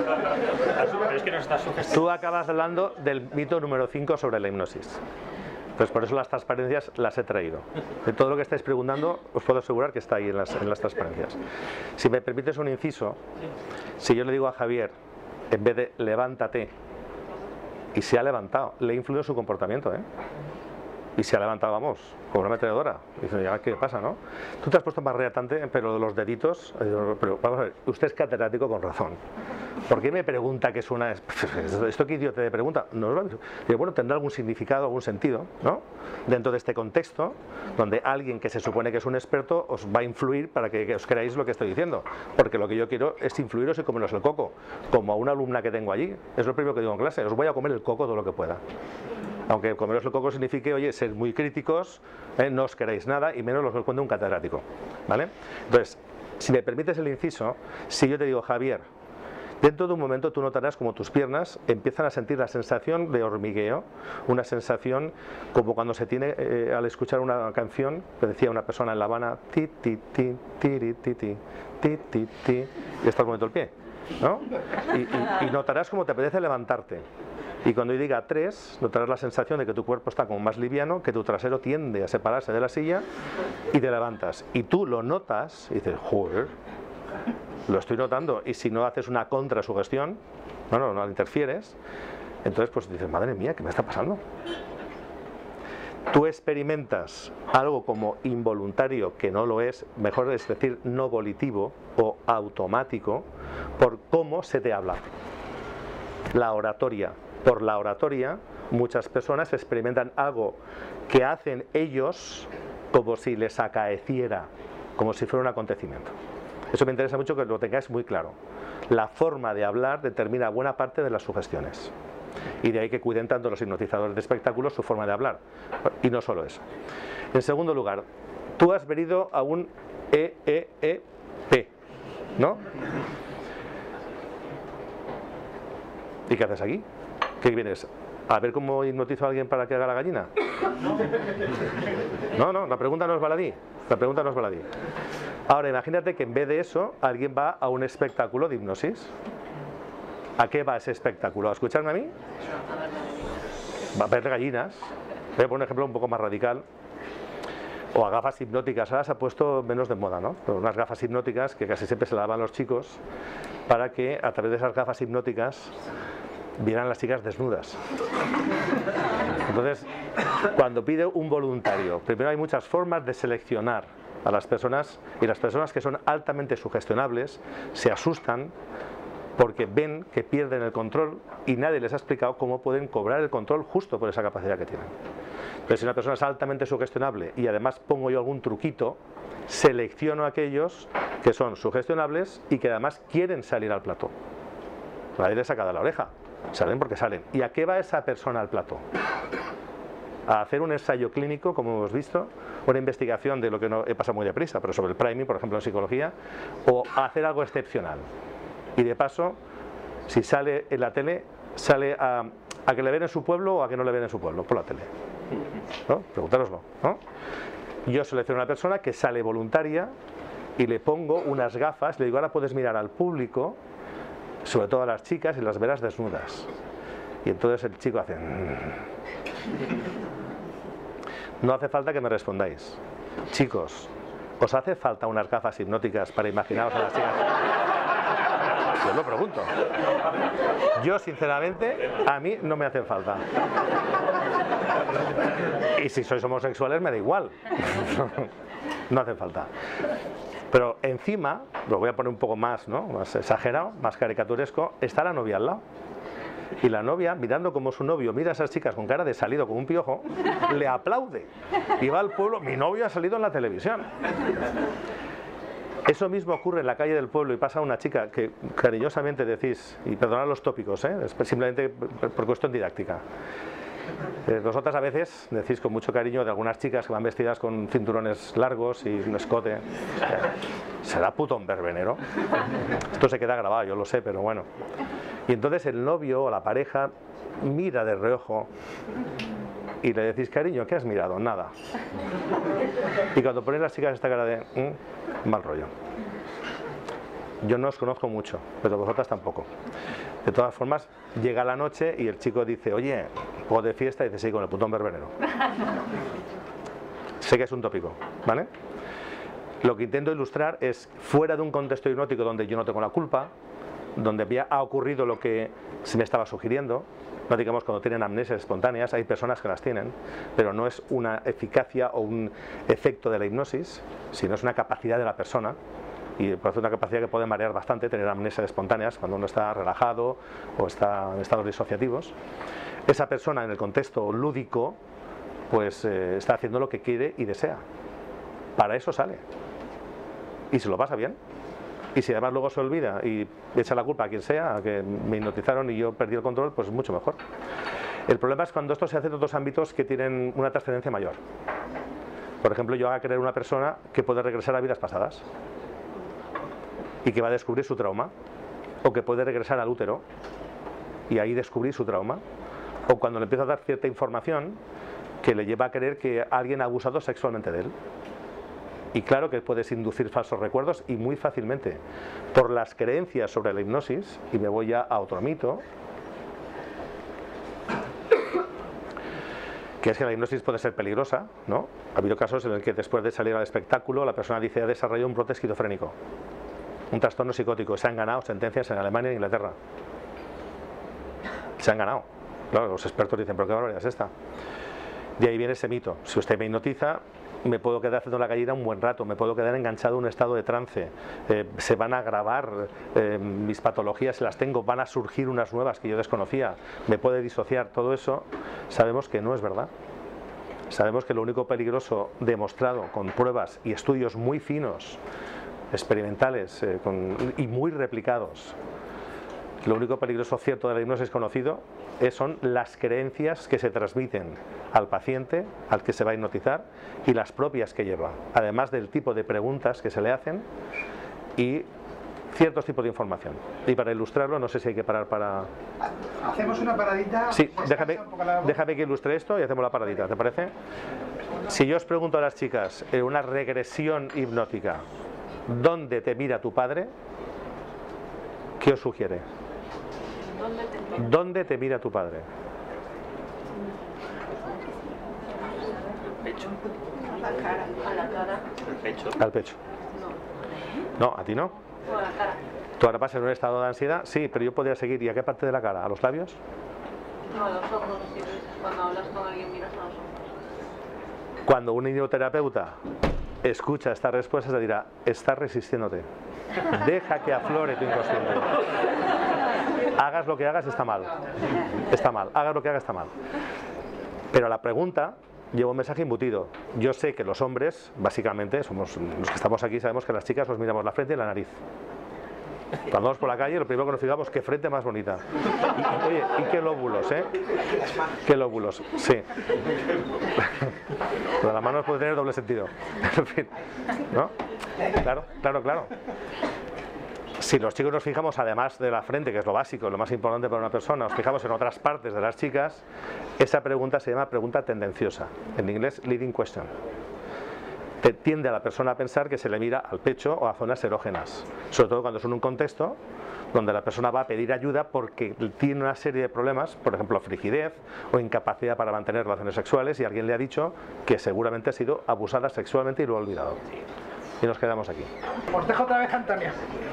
Speaker 11: Es que no está sugestionado.
Speaker 3: Tú acabas hablando del mito número cinco sobre la hipnosis. Entonces por eso las transparencias las he traído. De todo lo que estáis preguntando os puedo asegurar que está ahí en las, en las transparencias. Si me permites un inciso, si yo le digo a Javier, en vez de levántate, y se ha levantado, le ha influido su comportamiento, ¿eh? Y se ha levantado, vamos, como una ametralladora. Dice, ya, ¿qué pasa, no? Tú te has puesto más reatante, pero los deditos, pero vamos a ver, usted es catedrático con razón. ¿Por qué me pregunta qué es una... ¿Esto qué idiota te pregunta? No, no, digo, bueno, tendrá algún significado, algún sentido, ¿no? Dentro de este contexto, donde alguien que se supone que es un experto os va a influir para que, que os creáis lo que estoy diciendo. Porque lo que yo quiero es influiros y comeros el coco. Como a una alumna que tengo allí. Es lo primero que digo en clase, os voy a comer el coco todo lo que pueda. Aunque comeros el coco signifique, oye, ser muy críticos, eh, no os queréis nada y menos los cuenta un catedrático, ¿vale? Entonces, si me permites el inciso, si yo te digo, Javier, dentro de un momento tú notarás como tus piernas empiezan a sentir la sensación de hormigueo, una sensación como cuando se tiene eh, al escuchar una canción que decía una persona en La Habana, ti ti ti ti ti ti ti ti ti, y estás moviendo el pie, ¿no? Y, y, y notarás como te apetece levantarte. Y cuando yo diga tres, notarás la sensación de que tu cuerpo está como más liviano, que tu trasero tiende a separarse de la silla y te levantas. Y tú lo notas y dices, joder, lo estoy notando. Y si no haces una contrasugestión, no, no, no interfieres, entonces pues dices, madre mía, ¿qué me está pasando? Tú experimentas algo como involuntario, que no lo es, mejor es decir, no volitivo o automático, por cómo se te habla. La oratoria. Por la oratoria, muchas personas experimentan algo que hacen ellos como si les acaeciera, como si fuera un acontecimiento. Eso me interesa mucho que lo tengáis muy claro. La forma de hablar determina buena parte de las sugestiones. Y de ahí que cuiden tanto los hipnotizadores de espectáculos su forma de hablar. Y no solo eso. En segundo lugar, tú has venido a un E E E P, ¿no? ¿Y qué haces aquí? ¿Qué vienes? ¿A ver cómo hipnotizo a alguien para que haga la gallina? No, no, la pregunta no es baladí. La pregunta no es baladí. Ahora, imagínate que en vez de eso, alguien va a un espectáculo de hipnosis. ¿A qué va ese espectáculo? ¿A escucharme a mí? Va a ver gallinas. Voy a poner un ejemplo un poco más radical. O a gafas hipnóticas. Ahora se ha puesto menos de moda, ¿no? Pero unas gafas hipnóticas que casi siempre se las daban los chicos para que a través de esas gafas hipnóticas vieran las chicas desnudas. Entonces, cuando pide un voluntario, primero hay muchas formas de seleccionar a las personas, y las personas que son altamente sugestionables se asustan porque ven que pierden el control y nadie les ha explicado cómo pueden cobrar el control justo por esa capacidad que tienen. Pero si una persona es altamente sugestionable y además pongo yo algún truquito, selecciono a aquellos que son sugestionables y que además quieren salir al plató. Nadie les saca de la oreja. Salen porque salen. ¿Y a qué va esa persona al plató? A hacer un ensayo clínico, como hemos visto, una investigación de lo que no he pasado muy deprisa, pero sobre el priming, por ejemplo, en psicología, o a hacer algo excepcional. Y de paso, si sale en la tele, sale a, a que le ven en su pueblo o a que no le ven en su pueblo, por la tele. ¿No? Preguntároslo, ¿no? Yo selecciono a una persona que sale voluntaria y le pongo unas gafas, le digo, ahora puedes mirar al público, sobre todo a las chicas, y las verás desnudas. Y entonces el chico hace... No hace falta que me respondáis. Chicos, ¿os hace falta unas gafas hipnóticas para imaginaros a las chicas? Yo os lo pregunto. Yo, sinceramente, a mí no me hacen falta. Y si sois homosexuales me da igual. No hace falta. Pero encima, lo voy a poner un poco más, ¿no? Más exagerado, más caricaturesco, está la novia al lado. Y la novia, mirando como su novio mira a esas chicas con cara de salido con un piojo, le aplaude. Y va al pueblo, mi novio ha salido en la televisión. Eso mismo ocurre en la calle del pueblo y pasa a una chica que cariñosamente decís, y perdonad los tópicos, ¿eh? Es simplemente por cuestión didáctica. Eh, vosotras a veces decís con mucho cariño de algunas chicas que van vestidas con cinturones largos y un escote. Eh, será putón verbenero. Esto se queda grabado, yo lo sé, pero bueno. Y entonces el novio o la pareja mira de reojo y le decís, cariño, ¿qué has mirado? Nada. Y cuando ponen las chicas esta cara de mmm, mal rollo. Yo no os conozco mucho, pero vosotras tampoco. De todas formas, llega la noche y el chico dice, oye, o de fiesta y dices, sí, con el putón verbenero. Sé que es un tópico, ¿vale? Lo que intento ilustrar es fuera de un contexto hipnótico donde yo no tengo la culpa, donde ya ha ocurrido lo que se me estaba sugiriendo. No digamos cuando tienen amnesias espontáneas, hay personas que las tienen, pero no es una eficacia o un efecto de la hipnosis, sino es una capacidad de la persona, y por eso una capacidad que puede marear bastante tener amnesias espontáneas cuando uno está relajado o está en estados disociativos. Esa persona en el contexto lúdico pues eh, está haciendo lo que quiere y desea. Para eso sale. Y se lo pasa bien. Y si además luego se olvida y echa la culpa a quien sea, a que me hipnotizaron y yo perdí el control, pues mucho mejor. El problema es cuando esto se hace en otros ámbitos que tienen una trascendencia mayor. Por ejemplo, yo haga creer a una persona que puede regresar a vidas pasadas y que va a descubrir su trauma, o que puede regresar al útero y ahí descubrir su trauma, o cuando le empiezo a dar cierta información que le lleva a creer que alguien ha abusado sexualmente de él. Y claro que puedes inducir falsos recuerdos, y muy fácilmente, por las creencias sobre la hipnosis. Y me voy ya a otro mito, que es que la hipnosis puede ser peligrosa, ¿no? Ha habido casos en el que después de salir al espectáculo la persona dice: ha desarrollado un brote esquizofrénico, un trastorno psicótico. Se han ganado sentencias en Alemania e Inglaterra. Se han ganado. Claro, los expertos dicen: ¿pero qué barbaridad es esta? De ahí viene ese mito. Si usted me hipnotiza, me puedo quedar haciendo la gallina un buen rato, me puedo quedar enganchado en un estado de trance, eh, se van a agravar eh, mis patologías, las tengo, van a surgir unas nuevas que yo desconocía, me puede disociar. Todo eso sabemos que no es verdad. Sabemos que lo único peligroso demostrado con pruebas y estudios muy finos, experimentales eh, con, y muy replicados, lo único peligroso cierto de la hipnosis conocido es, son las creencias que se transmiten al paciente, al que se va a hipnotizar, y las propias que lleva, además del tipo de preguntas que se le hacen y ciertos tipos de información. Y para ilustrarlo, no sé si hay que parar para...
Speaker 1: Hacemos una paradita.
Speaker 3: Sí, déjame, déjame que ilustre esto y hacemos la paradita, ¿te parece? Si yo os pregunto a las chicas en una regresión hipnótica, ¿dónde te mira tu padre? ¿Qué os sugiere?
Speaker 7: ¿Dónde te mira?
Speaker 3: ¿Dónde te mira tu padre?
Speaker 11: El pecho.
Speaker 7: A la cara. A la cara.
Speaker 11: El pecho.
Speaker 3: Al pecho. No, a ti no.
Speaker 7: O a la cara.
Speaker 3: Tú ahora pasas en un estado de ansiedad, sí, pero yo podría seguir. ¿Y a qué parte de la cara? ¿A los labios?
Speaker 7: No, a los ojos. Si cuando hablas con alguien miras a los ojos.
Speaker 3: Cuando un hipnoterapeuta escucha estas respuestas, te dirá: estás resistiéndote. Deja que aflore tu inconsciente. Hagas lo que hagas, está mal. Está mal. Hagas lo que hagas, está mal. Pero la pregunta lleva un mensaje embutido. Yo sé que los hombres, básicamente, somos los que estamos aquí, sabemos que las chicas nos miramos la frente y la nariz. Cuando vamos por la calle, lo primero que nos fijamos, qué frente más bonita. Y, oye, ¿y qué lóbulos, eh? ¿Qué lóbulos? Sí. Lo de las manos puede tener doble sentido. En fin, ¿no? Claro, claro, claro. Si los chicos nos fijamos, además de la frente, que es lo básico, lo más importante para una persona, nos fijamos en otras partes de las chicas, esa pregunta se llama pregunta tendenciosa. En inglés, leading question. Te tiende a la persona a pensar que se le mira al pecho o a zonas erógenas, sobre todo cuando es en un contexto donde la persona va a pedir ayuda porque tiene una serie de problemas, por ejemplo frigidez o incapacidad para mantener relaciones sexuales, y alguien le ha dicho que seguramente ha sido abusada sexualmente y lo ha olvidado. Y nos quedamos aquí.
Speaker 2: Os dejo otra vez, Antonio.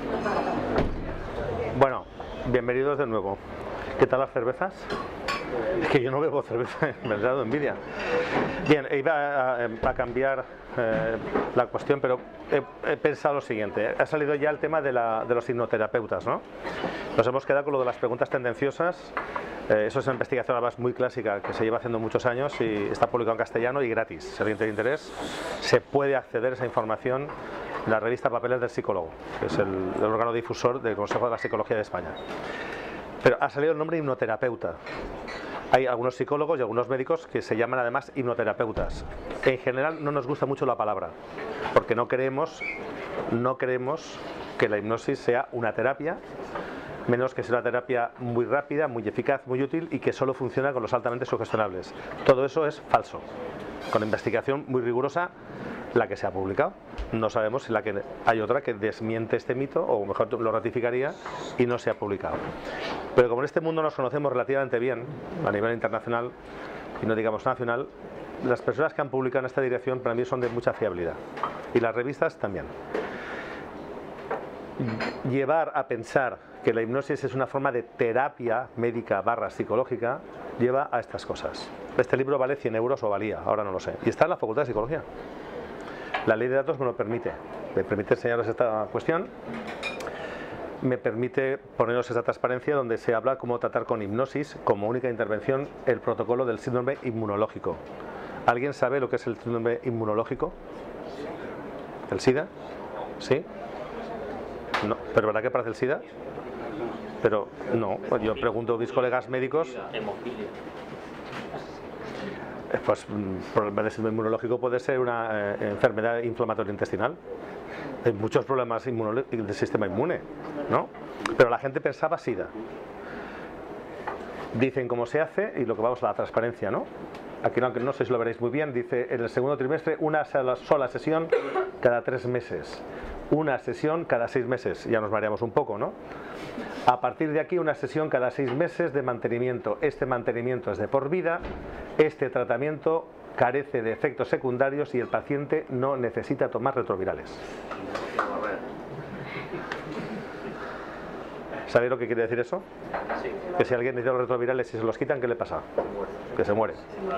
Speaker 3: Bueno, bienvenidos de nuevo. ¿Qué tal las cervezas? Es que yo no bebo cerveza, me ha dado envidia. Bien, iba a, a cambiar eh, la cuestión, pero he, he pensado lo siguiente. Ha salido ya el tema de, la, de los hipnoterapeutas, ¿no? Nos hemos quedado con lo de las preguntas tendenciosas. Eh, eso es una investigación además muy clásica que se lleva haciendo muchos años y está publicado en castellano y gratis. Si alguien tiene interés, se puede acceder a esa información en la revista Papeles del Psicólogo, que es el, el órgano difusor del Consejo de la Psicología de España. Pero ha salido el nombre hipnoterapeuta. Hay algunos psicólogos y algunos médicos que se llaman además hipnoterapeutas. En general no nos gusta mucho la palabra, porque no creemos, no creemos que la hipnosis sea una terapia, menos que sea una terapia muy rápida, muy eficaz, muy útil y que solo funciona con los altamente sugestionables. Todo eso es falso. Con investigación muy rigurosa, la que se ha publicado, no sabemos si la que hay otra que desmiente este mito, o mejor lo ratificaría, y no se ha publicado. Pero como en este mundo nos conocemos relativamente bien, a nivel internacional y no digamos nacional, las personas que han publicado en esta dirección para mí son de mucha fiabilidad. Y las revistas también. Llevar a pensar que la hipnosis es una forma de terapia médica barra psicológica lleva a estas cosas. Este libro vale cien euros o valía, ahora no lo sé. Y está en la Facultad de Psicología. La ley de datos me lo permite. Me permite enseñaros esta cuestión. Me permite poneros esa transparencia donde se habla cómo tratar con hipnosis como única intervención el protocolo del síndrome inmunológico. ¿Alguien sabe lo que es el síndrome inmunológico? ¿El SIDA? ¿Sí? No, ¿pero verdad que parece el SIDA? Pero no, yo pregunto a mis colegas médicos. Pues el problema del síndrome inmunológico puede ser una eh, enfermedad inflamatoria intestinal. Hay muchos problemas del sistema inmune, ¿no? Pero la gente pensaba SIDA. Dicen cómo se hace y lo que vamos a la transparencia, ¿no? Aquí no, no sé si lo veréis muy bien, dice en el segundo trimestre una sola, sola sesión cada tres meses. Una sesión cada seis meses, ya nos mareamos un poco, ¿no? A partir de aquí una sesión cada seis meses de mantenimiento. Este mantenimiento es de por vida, este tratamiento carece de efectos secundarios y el paciente no necesita tomar retrovirales. ¿Sabéis lo que quiere decir eso? Que si alguien necesita los retrovirales y se los quitan, ¿qué le pasa? Que se muere.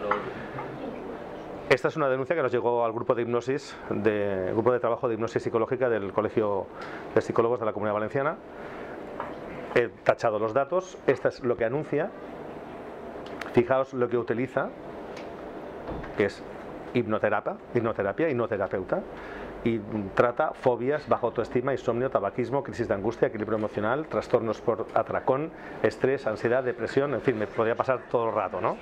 Speaker 3: Esta es una denuncia que nos llegó al grupo de hipnosis, de, grupo de trabajo de hipnosis psicológica del Colegio de Psicólogos de la Comunidad Valenciana. He tachado los datos, esto es lo que anuncia. Fijaos lo que utiliza, que es hipnoterapia, hipnoterapia, hipnoterapeuta, y trata fobias, baja autoestima, insomnio, tabaquismo, crisis de angustia, equilibrio emocional, trastornos por atracón, estrés, ansiedad, depresión, en fin, me podría pasar todo el rato, ¿no?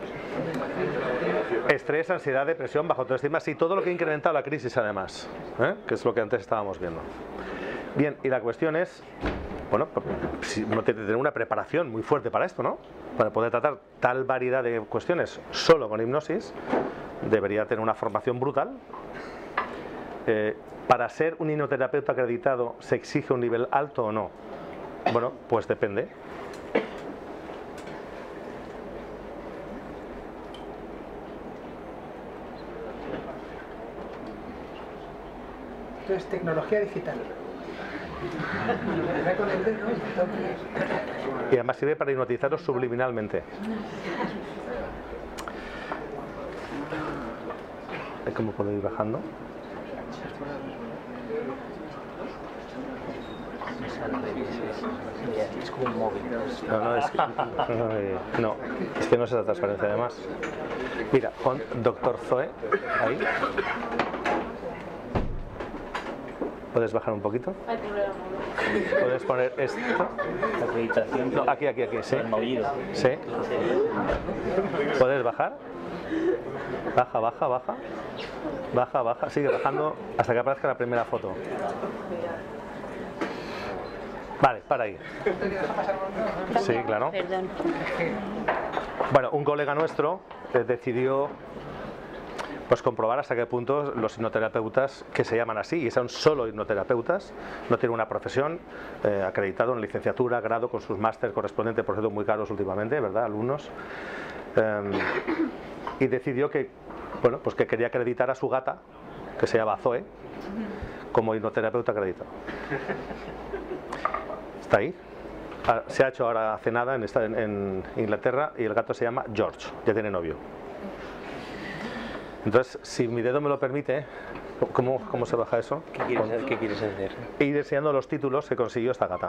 Speaker 3: Estrés, ansiedad, depresión, baja autoestima, sí, todo lo que ha incrementado la crisis además, ¿eh? Que es lo que antes estábamos viendo. Bien, y la cuestión es, bueno, si uno tiene que tener una preparación muy fuerte para esto, ¿no? Para poder tratar tal variedad de cuestiones solo con hipnosis, debería tener una formación brutal. Eh, para ser un hipnoterapeuta acreditado, ¿se exige un nivel alto o no? Bueno, pues depende.
Speaker 2: Esto es tecnología digital.
Speaker 3: Y además sirve para hipnotizaros subliminalmente. ¿Cómo puedo ir bajando?
Speaker 11: Es como un móvil.
Speaker 3: No, no, es que no, es que no es esa transparencia además. Mira, pon doctor Zoe ahí. ¿Puedes bajar un poquito? ¿Puedes poner esto?
Speaker 11: La acreditación.
Speaker 3: No, aquí, aquí, aquí, sí.
Speaker 11: El movido.
Speaker 3: Sí. ¿Puedes bajar? Baja, baja, baja. Baja, baja. Sigue bajando hasta que aparezca la primera foto. Vale, para ahí. Sí, claro.
Speaker 12: Perdón.
Speaker 3: Bueno, un colega nuestro eh, decidió pues comprobar hasta qué punto los hipnoterapeutas, que se llaman así y son solo hipnoterapeutas, no tienen una profesión eh, acreditado en licenciatura, grado, con sus máster correspondientes, por cierto muy caros últimamente, ¿verdad? Alumnos. Eh, y decidió que, bueno, pues que quería acreditar a su gata, que se llama Zoe, como hipnoterapeuta acreditado. Está ahí. Se ha hecho ahora hace nada en, esta, en, en Inglaterra y el gato se llama George, ya tiene novio. Entonces, si mi dedo me lo permite, ¿cómo, cómo se baja eso?
Speaker 11: ¿Qué quieres, Con... ¿Qué quieres hacer?
Speaker 3: Ir enseñando los títulos que consiguió esta gata.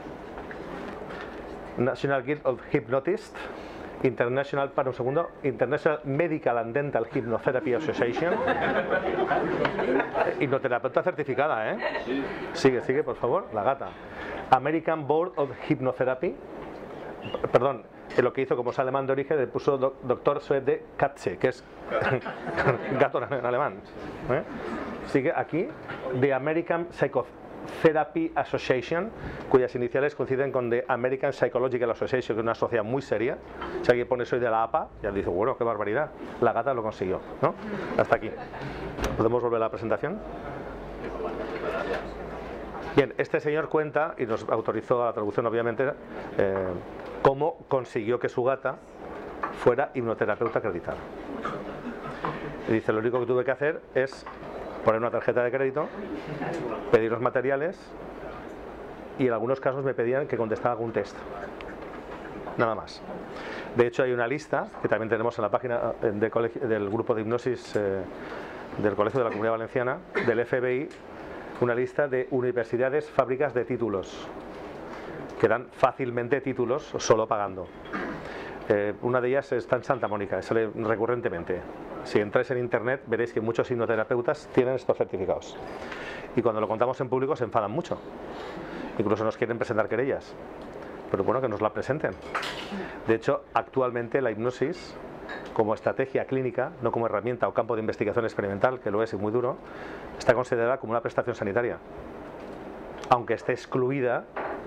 Speaker 3: National Guild of Hypnotists, International, para un segundo, International Medical and Dental Hypnotherapy Association. Hipnoterapeuta certificada, ¿eh? Sigue, sigue, por favor, la gata. American Board of Hypnotherapy, perdón, lo que hizo como es alemán de origen, le puso do, doctor Suede Katze, que es gato en alemán. ¿eh? Sigue aquí, The American Psychotherapy Association, cuyas iniciales coinciden con The American Psychological Association, que es una sociedad muy seria. Si alguien pone soy de la A P A, ya dice, bueno, qué barbaridad, la gata lo consiguió, ¿no? Hasta aquí. ¿Podemos volver a la presentación? Bien, este señor cuenta, y nos autorizó a la traducción obviamente, eh, cómo consiguió que su gata fuera hipnoterapeuta acreditada. Y dice, lo único que tuve que hacer es poner una tarjeta de crédito, pedir los materiales y en algunos casos me pedían que contestara algún test. Nada más. De hecho hay una lista que también tenemos en la página de colegio, del grupo de hipnosis eh, del Colegio de la Comunidad Valenciana, del F B I, una lista de universidades fábricas de títulos que dan fácilmente títulos solo pagando. Eh, una de ellas está en Santa Mónica, sale recurrentemente. Si entráis en internet veréis que muchos hipnoterapeutas tienen estos certificados y cuando lo contamos en público se enfadan mucho, incluso nos quieren presentar querellas, pero bueno, que nos la presenten. De hecho, actualmente la hipnosis como estrategia clínica, no como herramienta o campo de investigación experimental, que lo es y muy duro, está considerada como una prestación sanitaria, aunque esté excluida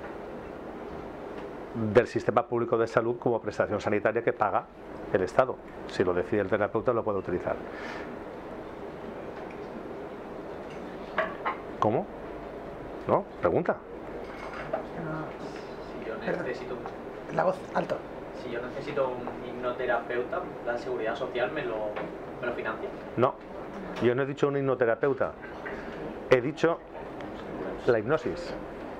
Speaker 3: del sistema público de salud como prestación sanitaria que paga el Estado. Si lo decide el terapeuta lo puede utilizar. ¿Cómo? ¿No? Pregunta.
Speaker 12: Si yo necesito,
Speaker 2: La voz, alto.
Speaker 12: si yo necesito un hipnoterapeuta, ¿la Seguridad Social me lo, me lo financia?
Speaker 3: No, yo no he dicho un hipnoterapeuta, he dicho la hipnosis.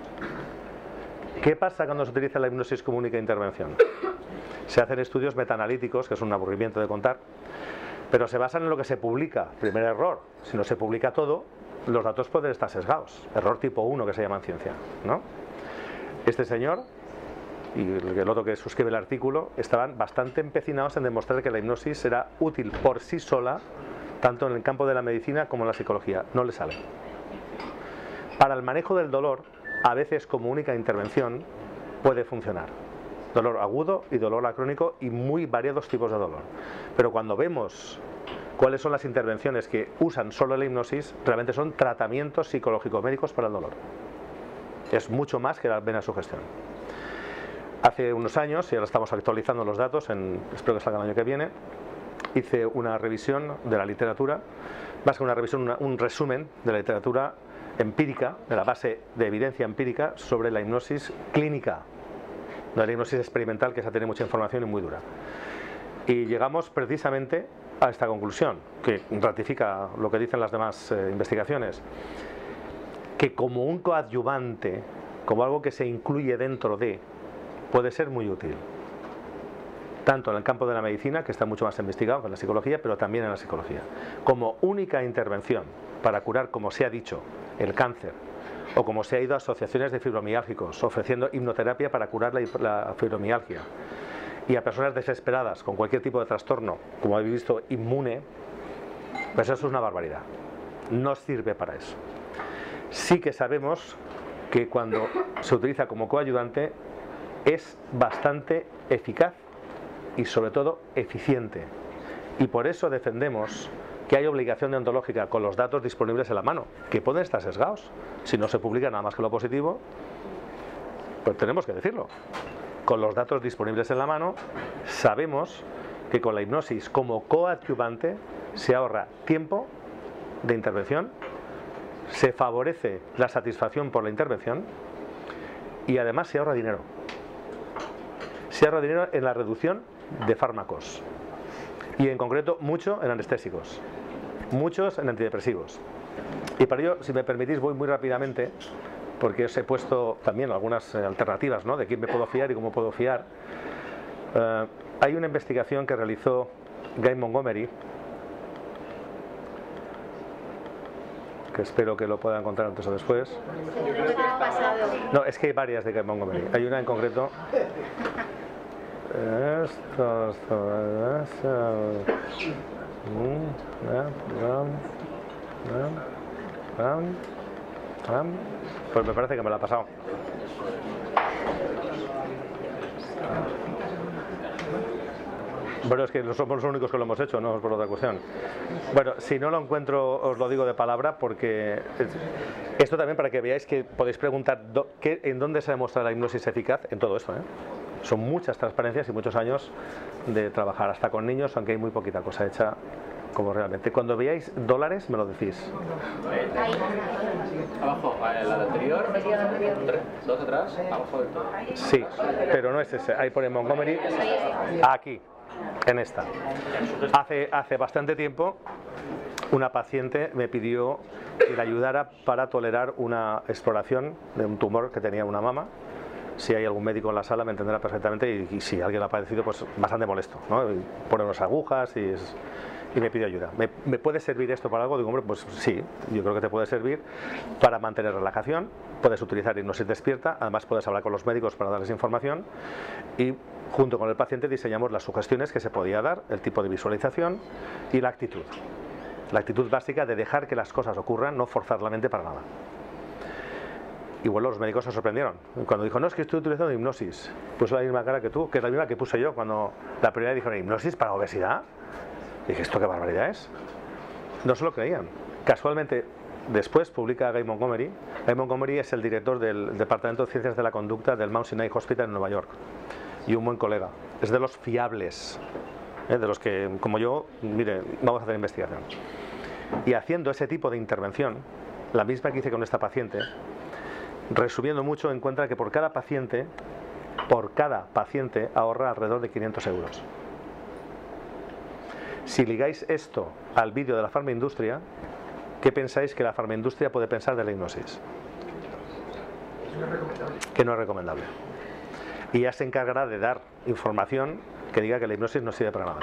Speaker 3: ¿Qué pasa cuando se utiliza la hipnosis como única intervención? Se hacen estudios metaanalíticos, que es un aburrimiento de contar, pero se basan en lo que se publica. Primer error, si no se publica todo, los datos pueden estar sesgados. Error tipo uno, que se llama en ciencia, ¿no? Este señor y el otro que suscribe el artículo estaban bastante empecinados en demostrar que la hipnosis era útil por sí sola, tanto en el campo de la medicina como en la psicología. No le sale. Para el manejo del dolor, a veces como única intervención puede funcionar. Dolor agudo y dolor acrónico y muy variados tipos de dolor. Pero cuando vemos cuáles son las intervenciones que usan solo la hipnosis, realmente son tratamientos psicológico-médicos para el dolor. Es mucho más que la mera sugestión. Hace unos años, y ahora estamos actualizando los datos, en, espero que salga el año que viene, hice una revisión de la literatura, más que una revisión, una, un resumen de la literatura empírica, de la base de evidencia empírica sobre la hipnosis clínica, no la hipnosis experimental, que esa tiene mucha información y muy dura. Y llegamos precisamente a esta conclusión, que ratifica lo que dicen las demás eh, investigaciones, que como un coadyuvante, como algo que se incluye dentro de, puede ser muy útil, tanto en el campo de la medicina, que está mucho más investigado que en la psicología, pero también en la psicología. Como única intervención para curar, como se ha dicho, el cáncer, o como se ha ido a asociaciones de fibromiálgicos, ofreciendo hipnoterapia para curar la, la fibromialgia, y a personas desesperadas con cualquier tipo de trastorno, como habéis visto, inmune, pues eso es una barbaridad. No sirve para eso. Sí que sabemos que cuando se utiliza como coayudante es bastante eficaz y sobre todo eficiente, y por eso defendemos que hay obligación deontológica con los datos disponibles en la mano, que pueden estar sesgados. Si no se publica nada más que lo positivo, pues tenemos que decirlo. Con los datos disponibles en la mano, sabemos que con la hipnosis como coadyuvante se ahorra tiempo de intervención, se favorece la satisfacción por la intervención y además se ahorra dinero. Se ahorra dinero en la reducción de fármacos y en concreto mucho en anestésicos, muchos en antidepresivos. Y para ello, si me permitís, voy muy rápidamente, porque os he puesto también algunas alternativas, ¿no?, de quién me puedo fiar y cómo puedo fiar. Uh, hay una investigación que realizó Guy Montgomery, que espero que lo pueda encontrar antes o después. No, es que hay varias de Guy Montgomery. Hay una en concreto. Esto, esto, esto. Pues me parece que me la ha pasado. Bueno, es que no somos los únicos que lo hemos hecho, no es por otra cuestión. Bueno, si no lo encuentro, os lo digo de palabra, porque esto también para que veáis que podéis preguntar ¿qué, en dónde se demuestra la hipnosis eficaz en todo esto, ¿eh? Son muchas transparencias y muchos años de trabajar, hasta con niños, aunque hay muy poquita cosa hecha como realmente. Cuando veáis dólares, me lo decís.
Speaker 13: Abajo, la anterior, dos atrás, abajo del todo.
Speaker 3: Sí, pero no es ese. Ahí pone Montgomery. Aquí, en esta. Hace, hace bastante tiempo, una paciente me pidió que le ayudara para tolerar una exploración de un tumor que tenía una mama. Si hay algún médico en la sala me entenderá perfectamente, y, y si alguien lo ha padecido, pues bastante molesto, ¿no? Y pone unas agujas y, es, y me pide ayuda. ¿Me, ¿Me puede servir esto para algo? Digo, hombre, pues sí, yo creo que te puede servir para mantener relajación. Puedes utilizar hipnosis despierta, además puedes hablar con los médicos para darles información, y junto con el paciente diseñamos las sugestiones que se podía dar, el tipo de visualización y la actitud. La actitud básica de dejar que las cosas ocurran, no forzar la mente para nada. Igual los médicos se sorprendieron cuando dijo, no, es que estoy utilizando hipnosis. Puso la misma cara que tú, que es la misma que puse yo cuando la primera vez dijeron, ¿hipnosis para obesidad? Y dije, ¿esto qué barbaridad es? No se lo creían. Casualmente, después publica Guy Montgomery. Guy Montgomery es el director del Departamento de Ciencias de la Conducta del Mount Sinai Hospital en Nueva York, y un buen colega. Es de los fiables, ¿eh? De los que, como yo, mire, vamos a hacer investigación. Y haciendo ese tipo de intervención, la misma que hice con esta paciente, resumiendo mucho, encuentra que por cada paciente, por cada paciente ahorra alrededor de quinientos euros. Si ligáis esto al vídeo de la farmaindustria, ¿qué pensáis que la farmaindustria puede pensar de la hipnosis? Que no es recomendable. Y ya se encargará de dar información que diga que la hipnosis no sirve para nada.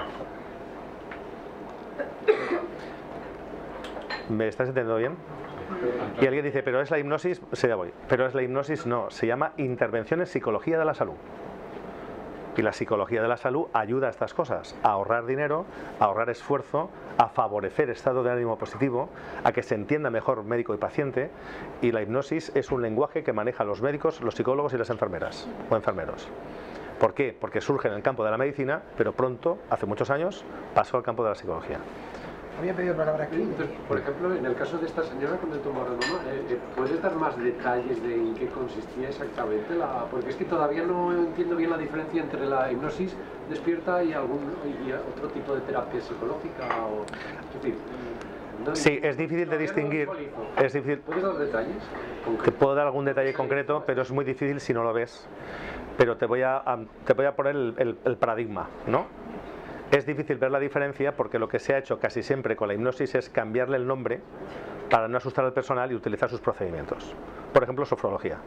Speaker 3: ¿Me estás entendiendo bien? Y alguien dice, pero es la hipnosis, sí, ya voy, pero es la hipnosis, no, se llama intervención en psicología de la salud. Y la psicología de la salud ayuda a estas cosas, a ahorrar dinero, a ahorrar esfuerzo, a favorecer estado de ánimo positivo, a que se entienda mejor médico y paciente. Y la hipnosis es un lenguaje que manejan los médicos, los psicólogos y las enfermeras o enfermeros. ¿Por qué? Porque surge en el campo de la medicina, pero pronto, hace muchos años, pasó al campo de la psicología.
Speaker 2: Había pedido palabra aquí.
Speaker 14: Entonces, por ejemplo, en el caso de esta señora con el tumor de mama, eh, ¿puedes dar más detalles de en qué consistía exactamente la...? Porque es que todavía no entiendo bien la diferencia entre la hipnosis despierta y algún y otro tipo de terapia psicológica. O, es decir, no,
Speaker 3: sí, es difícil de distinguir.
Speaker 14: No
Speaker 3: es difícil.
Speaker 14: ¿Puedes dar detalles?
Speaker 3: Te puedo dar algún detalle concreto, pero es muy difícil si no lo ves. Pero te voy a, te voy a poner el, el, el paradigma, ¿no? Es difícil ver la diferencia porque lo que se ha hecho casi siempre con la hipnosis es cambiarle el nombre para no asustar al personal y utilizar sus procedimientos. Por ejemplo, sofrología.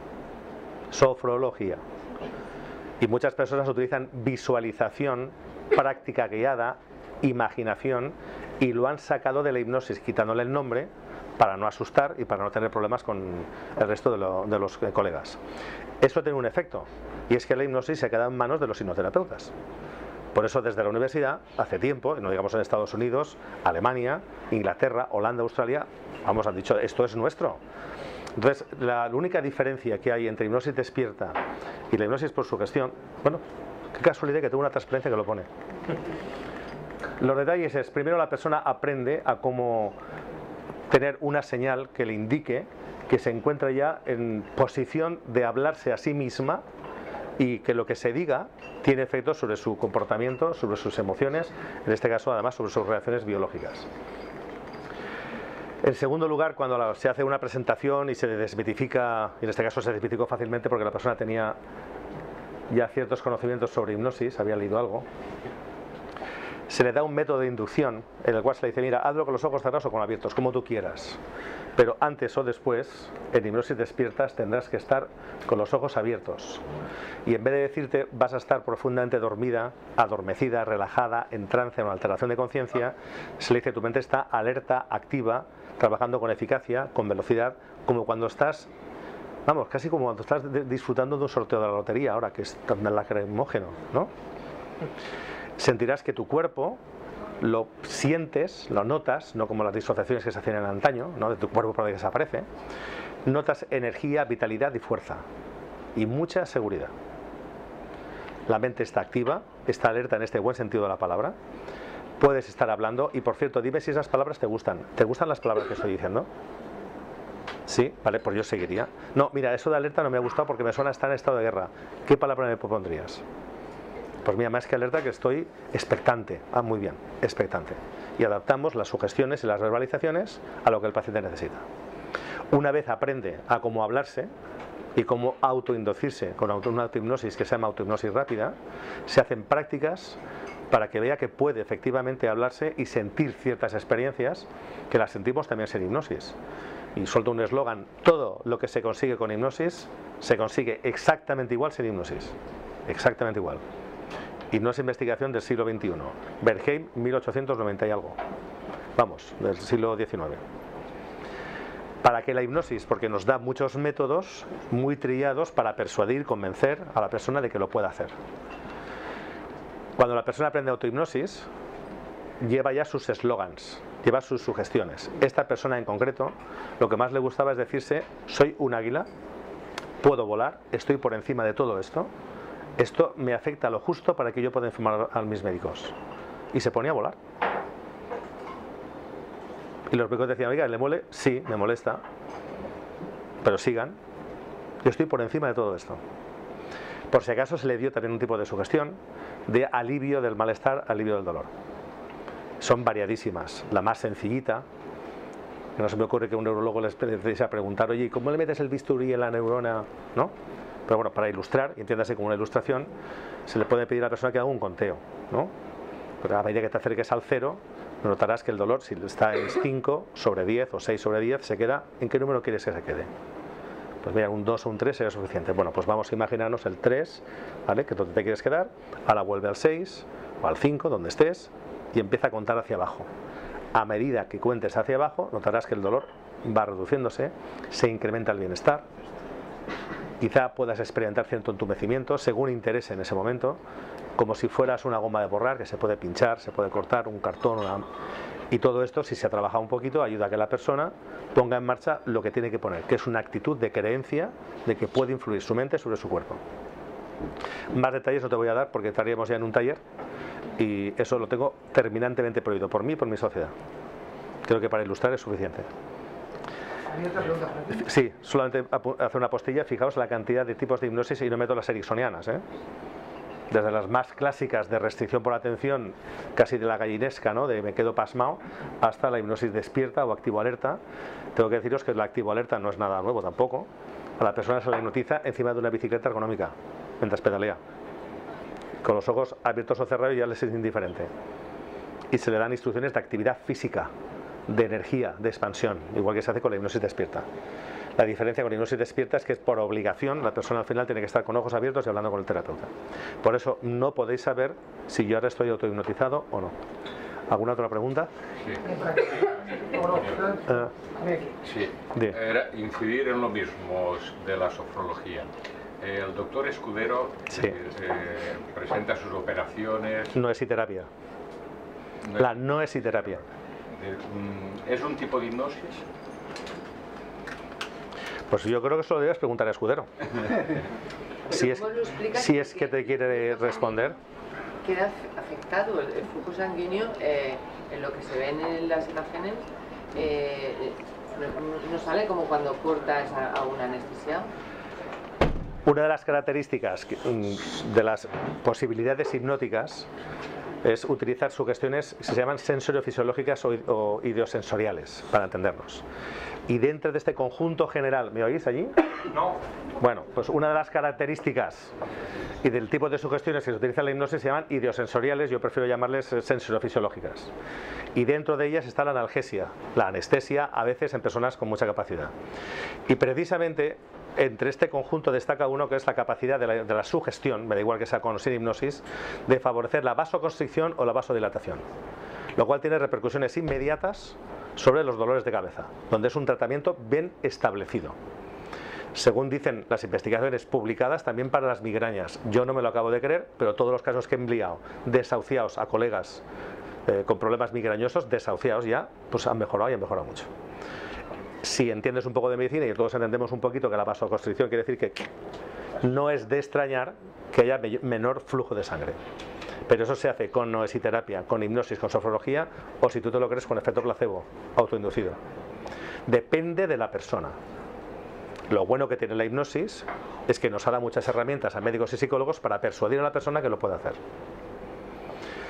Speaker 3: Sofrología. Y muchas personas utilizan visualización, práctica guiada, imaginación, y lo han sacado de la hipnosis quitándole el nombre para no asustar y para no tener problemas con el resto de, lo, de los colegas. Eso tiene un efecto, y es que la hipnosis se ha quedado en manos de los hipnoterapeutas. Por eso desde la universidad, hace tiempo, no digamos en Estados Unidos, Alemania, Inglaterra, Holanda, Australia, vamos, han dicho, esto es nuestro. Entonces, la única diferencia que hay entre hipnosis despierta y la hipnosis por sugestión, bueno, qué casualidad que tengo una transparencia que lo pone. Los detalles es, primero la persona aprende a cómo tener una señal que le indique que se encuentra ya en posición de hablarse a sí misma, y que lo que se diga tiene efectos sobre su comportamiento, sobre sus emociones, en este caso además sobre sus reacciones biológicas. En segundo lugar, cuando se hace una presentación y se desmitifica, y en este caso se desmitificó fácilmente porque la persona tenía ya ciertos conocimientos sobre hipnosis, había leído algo, se le da un método de inducción en el cual se le dice, mira, hazlo con los ojos cerrados o con abiertos, como tú quieras. Pero antes o después, en hipnosis despiertas, tendrás que estar con los ojos abiertos. Y en vez de decirte vas a estar profundamente dormida, adormecida, relajada, en trance o en alteración de conciencia, se le dice tu mente está alerta, activa, trabajando con eficacia, con velocidad, como cuando estás, vamos, casi como cuando estás disfrutando de un sorteo de la lotería, ahora que es tan lacrimógeno, ¿no? Sentirás que tu cuerpo lo sientes, lo notas, no como las disociaciones que se hacían en antaño, ¿no? De tu cuerpo por ahí desaparece. Notas energía, vitalidad y fuerza. Y mucha seguridad. La mente está activa, está alerta en este buen sentido de la palabra. Puedes estar hablando y, por cierto, dime si esas palabras te gustan. ¿Te gustan las palabras que estoy diciendo? Sí, vale, pues yo seguiría. No, mira, eso de alerta no me ha gustado porque me suena estar en estado de guerra. ¿Qué palabra me propondrías? Pues mira, más que alerta, que estoy expectante. Ah, muy bien, expectante. y adaptamos las sugestiones y las verbalizaciones a lo que el paciente necesita. Una vez aprende a cómo hablarse y cómo autoinducirse con una autohipnosis que se llama autohipnosis rápida, se hacen prácticas para que vea que puede efectivamente hablarse y sentir ciertas experiencias que las sentimos también en hipnosis. Y suelto un eslogan: todo lo que se consigue con hipnosis se consigue exactamente igual sin hipnosis, exactamente igual. Y no es investigación del siglo veintiuno, Bernheim, mil ochocientos noventa y algo, vamos, del siglo diecinueve. ¿Para qué la hipnosis? Porque nos da muchos métodos muy trillados para persuadir, convencer a la persona de que lo pueda hacer. Cuando la persona aprende autohipnosis, lleva ya sus eslogans, lleva sus sugestiones. Esta persona en concreto, lo que más le gustaba es decirse: soy un águila, puedo volar, estoy por encima de todo esto, esto me afecta lo justo para que yo pueda informar a mis médicos. Y se ponía a volar. Y los médicos decían: oiga, ¿le mole? Sí, me molesta, pero sigan, yo estoy por encima de todo esto. Por si acaso se le dio también un tipo de sugestión de alivio del malestar, alivio del dolor. Son variadísimas. La más sencillita, que no se me ocurre que un neurólogo les empiece a preguntar: oye, ¿cómo le metes el bisturí en la neurona? ¿No? Pero bueno, para ilustrar, y entiéndase como una ilustración, se le puede pedir a la persona que haga un conteo, ¿no? Pero a medida que te acerques al cero, notarás que el dolor, si está en cinco sobre diez o seis sobre diez, se queda. ¿En qué número quieres que se quede? Pues mira, un dos o un tres sería suficiente. Bueno, pues vamos a imaginarnos el tres, ¿vale? Que es donde te quieres quedar. Ahora vuelve al seis o al cinco, donde estés, y empieza a contar hacia abajo. A medida que cuentes hacia abajo, notarás que el dolor va reduciéndose, se incrementa el bienestar. Quizá puedas experimentar cierto entumecimiento según interese en ese momento, como si fueras una goma de borrar que se puede pinchar, se puede cortar, un cartón, una... y todo esto, si se ha trabajado un poquito, ayuda a que la persona ponga en marcha lo que tiene que poner, que es una actitud de creencia de que puede influir su mente sobre su cuerpo. Más detalles no te voy a dar porque estaríamos ya en un taller, y eso lo tengo terminantemente prohibido por mí y por mi sociedad. Creo que para ilustrar es suficiente.
Speaker 2: ¿Hay otra pregunta, Francis?
Speaker 3: Sí, solamente hacer una postilla. Fijaos la cantidad de tipos de hipnosis, y no meto las ericksonianas, ¿eh? Desde las más clásicas de restricción por atención, casi de la gallinesca, ¿no? De me quedo pasmado, hasta la hipnosis despierta o activo alerta. Tengo que deciros que la activo alerta no es nada nuevo tampoco. A la persona se la hipnotiza encima de una bicicleta ergonómica mientras pedalea, con los ojos abiertos o cerrados, ya les es indiferente, y se le dan instrucciones de actividad física, de energía, de expansión, igual que se hace con la hipnosis despierta. La diferencia con la hipnosis despierta es que por obligación la persona al final tiene que estar con ojos abiertos y hablando con el terapeuta. Por eso no podéis saber si yo ahora estoy autohipnotizado o no. ¿Alguna otra pregunta?
Speaker 14: Sí.
Speaker 3: Uh,
Speaker 14: sí. Era incidir en lo mismo de la sofrología. El doctor Escudero
Speaker 3: sí.
Speaker 14: eh, presenta sus operaciones.
Speaker 3: No es terapia. No es... La no es terapia.
Speaker 14: ¿Es un tipo de hipnosis?
Speaker 3: Pues yo creo que eso lo debes preguntar a Escudero. Si es, si es que te quiere responder.
Speaker 9: Queda afectado el, el flujo sanguíneo, eh, en lo que se ven en las imágenes, eh, no, no sale como cuando cortas a, a una anestesia.
Speaker 3: Una de las características de las posibilidades hipnóticas es utilizar sugestiones que se llaman sensoriofisiológicas o, o ideosensoriales, para entendernos. Y dentro de este conjunto general, ¿me oís allí?
Speaker 14: No.
Speaker 3: Bueno, pues una de las características y del tipo de sugestiones que se utiliza en la hipnosis se llaman ideosensoriales, yo prefiero llamarles sensoriofisiológicas. Y dentro de ellas está la analgesia, la anestesia, a veces en personas con mucha capacidad. Y precisamente entre este conjunto destaca uno que es la capacidad de la, de la sugestión, me da igual que sea con o sin hipnosis, de favorecer la vasoconstricción o la vasodilatación, lo cual tiene repercusiones inmediatas sobre los dolores de cabeza, donde es un tratamiento bien establecido. Según dicen las investigaciones publicadas, también para las migrañas. Yo no me lo acabo de creer, pero todos los casos que he enviado desahuciados a colegas eh, con problemas migrañosos, desahuciados ya, pues han mejorado y han mejorado mucho. Si entiendes un poco de medicina, y todos entendemos un poquito que la vasoconstricción quiere decir que no es de extrañar que haya menor flujo de sangre. Pero eso se hace con noesiterapia, con hipnosis, con sofrología, o si tú te lo crees con efecto placebo, autoinducido. Depende de la persona. Lo bueno que tiene la hipnosis es que nos ha dado muchas herramientas a médicos y psicólogos para persuadir a la persona que lo pueda hacer.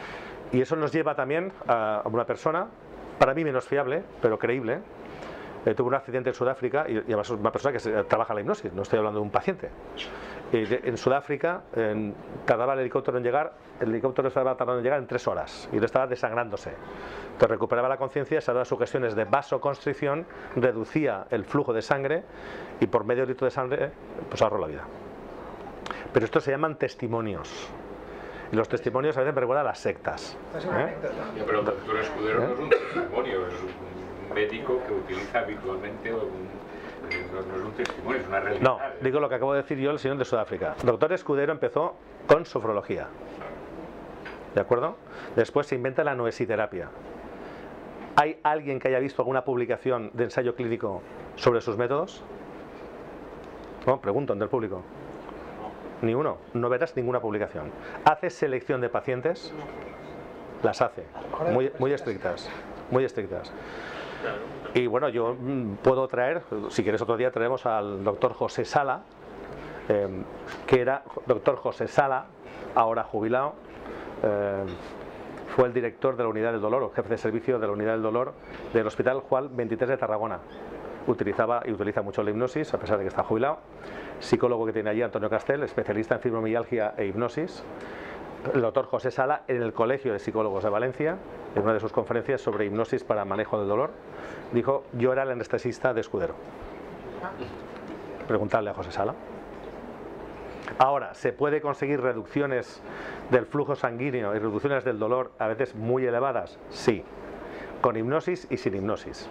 Speaker 3: Y eso nos lleva también a una persona, para mí menos fiable, pero creíble. Eh, tuvo un accidente en Sudáfrica, y, y además es una persona que se, trabaja en la hipnosis, no estoy hablando de un paciente. Eh, de, en Sudáfrica en, tardaba el helicóptero en llegar, el helicóptero estaba tardando en llegar en tres horas y él estaba desangrándose. Entonces recuperaba la conciencia, se daba sugestiones de vasoconstricción, reducía el flujo de sangre y por medio litro de sangre pues ahorró la vida. Pero estos se llaman testimonios. Y los testimonios a veces me recuerdan a las sectas. ¿eh?
Speaker 15: Pero el doctor Escudero ¿Eh? no es un testimonio, es un médico que utiliza habitualmente un, no, no es un testimonio, es una realidad.
Speaker 3: No, digo lo que acabo de decir yo, el señor de Sudáfrica. El doctor Escudero empezó con sofrología, ¿de acuerdo? Después se inventa la noesiterapia. ¿Hay alguien que haya visto alguna publicación de ensayo clínico sobre sus métodos? No, pregunto del público. Ni uno, no verás ninguna publicación. ¿Hace selección de pacientes? Las hace, muy, muy estrictas, muy estrictas. Y bueno, yo mmm, puedo traer, si quieres otro día traemos al doctor José Sala, eh, que era doctor José Sala, ahora jubilado, eh, fue el director de la unidad del dolor, o jefe de servicio de la unidad del dolor del Hospital Juan veintitrés de Tarragona. Utilizaba y utiliza mucho la hipnosis, a pesar de que está jubilado. Psicólogo que tiene allí Antonio Castel, especialista en fibromialgia e hipnosis. El doctor José Sala, en el Colegio de Psicólogos de Valencia, en una de sus conferencias sobre hipnosis para manejo del dolor, dijo: yo era el anestesista de Escudero. Preguntarle a José Sala. Ahora, ¿se puede conseguir reducciones del flujo sanguíneo y reducciones del dolor a veces muy elevadas? Sí, con hipnosis y sin hipnosis.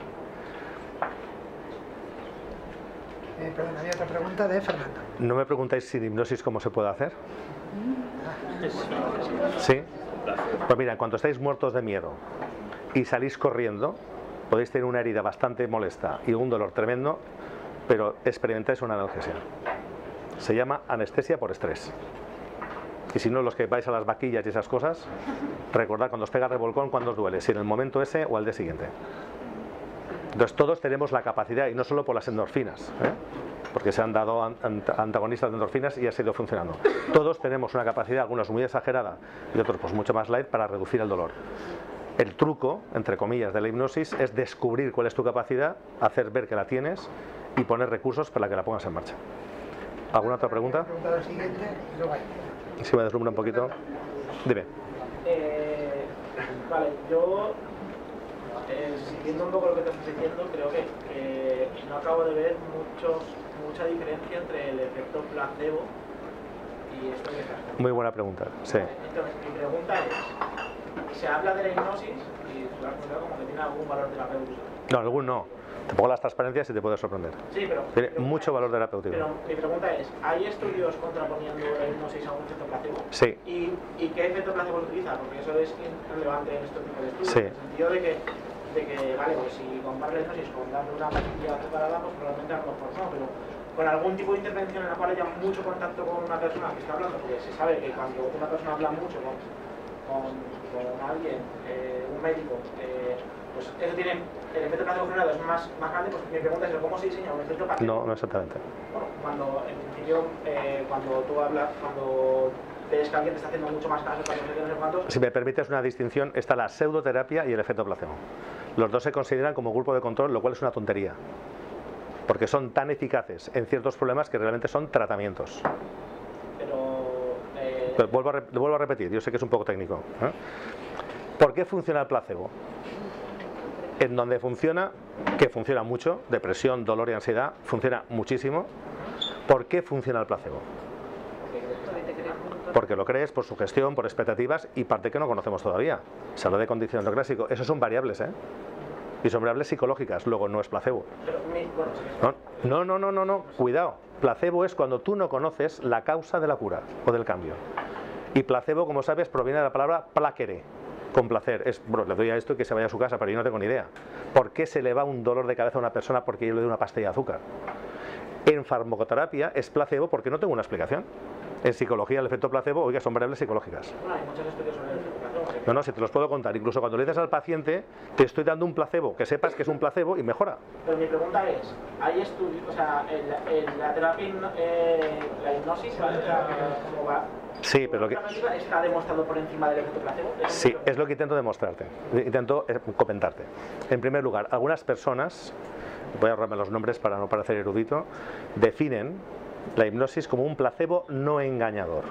Speaker 2: Eh, perdón, había otra pregunta de Fernando.
Speaker 3: ¿No me preguntáis sin hipnosis cómo se puede hacer? ¿Sí? Pues mira, cuando estáis muertos de miedo y salís corriendo, podéis tener una herida bastante molesta y un dolor tremendo, pero experimentáis una analgesia. Se llama anestesia por estrés. Y si no, los que vais a las vaquillas y esas cosas, recordad cuando os pega el revolcón, cuando os duele, si en el momento ese o al día siguiente. Entonces todos tenemos la capacidad, y no solo por las endorfinas, ¿eh? porque se han dado antagonistas de endorfinas y ha seguido funcionando. Todos tenemos una capacidad, algunos muy exagerada y otros pues mucho más light, para reducir el dolor. El truco, entre comillas, de la hipnosis es descubrir cuál es tu capacidad, hacer ver que la tienes y poner recursos para que la pongas en marcha. ¿Alguna otra pregunta? Si me deslumbra un poquito. Dime.
Speaker 10: Eh, vale, yo... Eh, siguiendo un poco lo que te estás diciendo, creo que, que no acabo de ver muchos, mucha diferencia entre el efecto placebo y esto que estás haciendo.
Speaker 3: Muy buena pregunta, sí.
Speaker 10: Entonces, mi pregunta es, se habla de la hipnosis y se ha comentado como que tiene algún valor terapéutico.
Speaker 3: No, algún no. Te pongo las transparencias y te puede sorprender.
Speaker 10: Sí, pero...
Speaker 3: Tiene mucho valor terapéutico.
Speaker 10: Pero mi pregunta es, ¿hay estudios contraponiendo la hipnosis a un efecto placebo?
Speaker 3: Sí.
Speaker 10: ¿Y, y qué efecto placebo se utiliza? Porque eso es relevante en este tipo de estudios.
Speaker 3: Sí.
Speaker 10: En el sentido de que de que, vale, pues si comparas la hipnosis con darle una pastilla azucarada, pues probablemente a lo mejor no, pero con algún tipo de intervención en la cual haya mucho contacto con una persona que está hablando, porque se sabe que cuando una persona habla mucho con, con, con alguien, eh, un médico, eh, pues eso tiene, el efecto placebo generado es más, más grande, pues mi pregunta es ¿cómo se diseña un efecto placebo?
Speaker 3: No, no exactamente.
Speaker 10: Bueno, cuando en principio, eh, cuando tú hablas, cuando ves que alguien te está haciendo mucho más caso, para no sé cuántos...
Speaker 3: Si me permites una distinción, está la pseudoterapia y el efecto placebo. Los dos se consideran como grupo de control, lo cual es una tontería, porque son tan eficaces en ciertos problemas que realmente son tratamientos.
Speaker 10: Pero... Eh...
Speaker 3: Pero vuelvo, a vuelvo a repetir, yo sé que es un poco técnico, ¿eh? ¿Por qué funciona el placebo? En donde funciona, que funciona mucho, depresión, dolor y ansiedad, funciona muchísimo. ¿Por qué funciona el placebo? Porque lo crees por sugestión, por expectativas y parte que no conocemos todavía. Se habla de condicionamiento clásico. Esos son variables, ¿eh? Y son variables psicológicas, luego no es placebo. No, no, no, no, no, cuidado. Placebo es cuando tú no conoces la causa de la cura o del cambio. Y placebo, como sabes, proviene de la palabra placere, con placer. Es, bueno, le doy a esto y que se vaya a su casa, pero yo no tengo ni idea. ¿Por qué se le va un dolor de cabeza a una persona porque yo le doy una pastilla de azúcar? En farmacoterapia es placebo porque no tengo una explicación. En psicología el efecto placebo, oiga, son variables psicológicas.
Speaker 10: Bueno, hay muchos estudios sobre el efecto placebo.
Speaker 3: No, no, si te los puedo contar. Incluso cuando le dices al paciente, te estoy dando un placebo, que sepas que es un placebo y mejora.
Speaker 10: Pero mi pregunta es, ¿hay estudios, o sea, en la, en la terapia, eh, la hipnosis, ¿vale? O sea, ¿cómo va?
Speaker 3: Sí, pero lo que...
Speaker 10: ¿Está demostrado por encima del efecto placebo?
Speaker 3: Sí, es lo que intento demostrarte, intento comentarte. En primer lugar, algunas personas, voy a ahorrarme los nombres para no parecer erudito, definen la hipnosis como un placebo no engañador.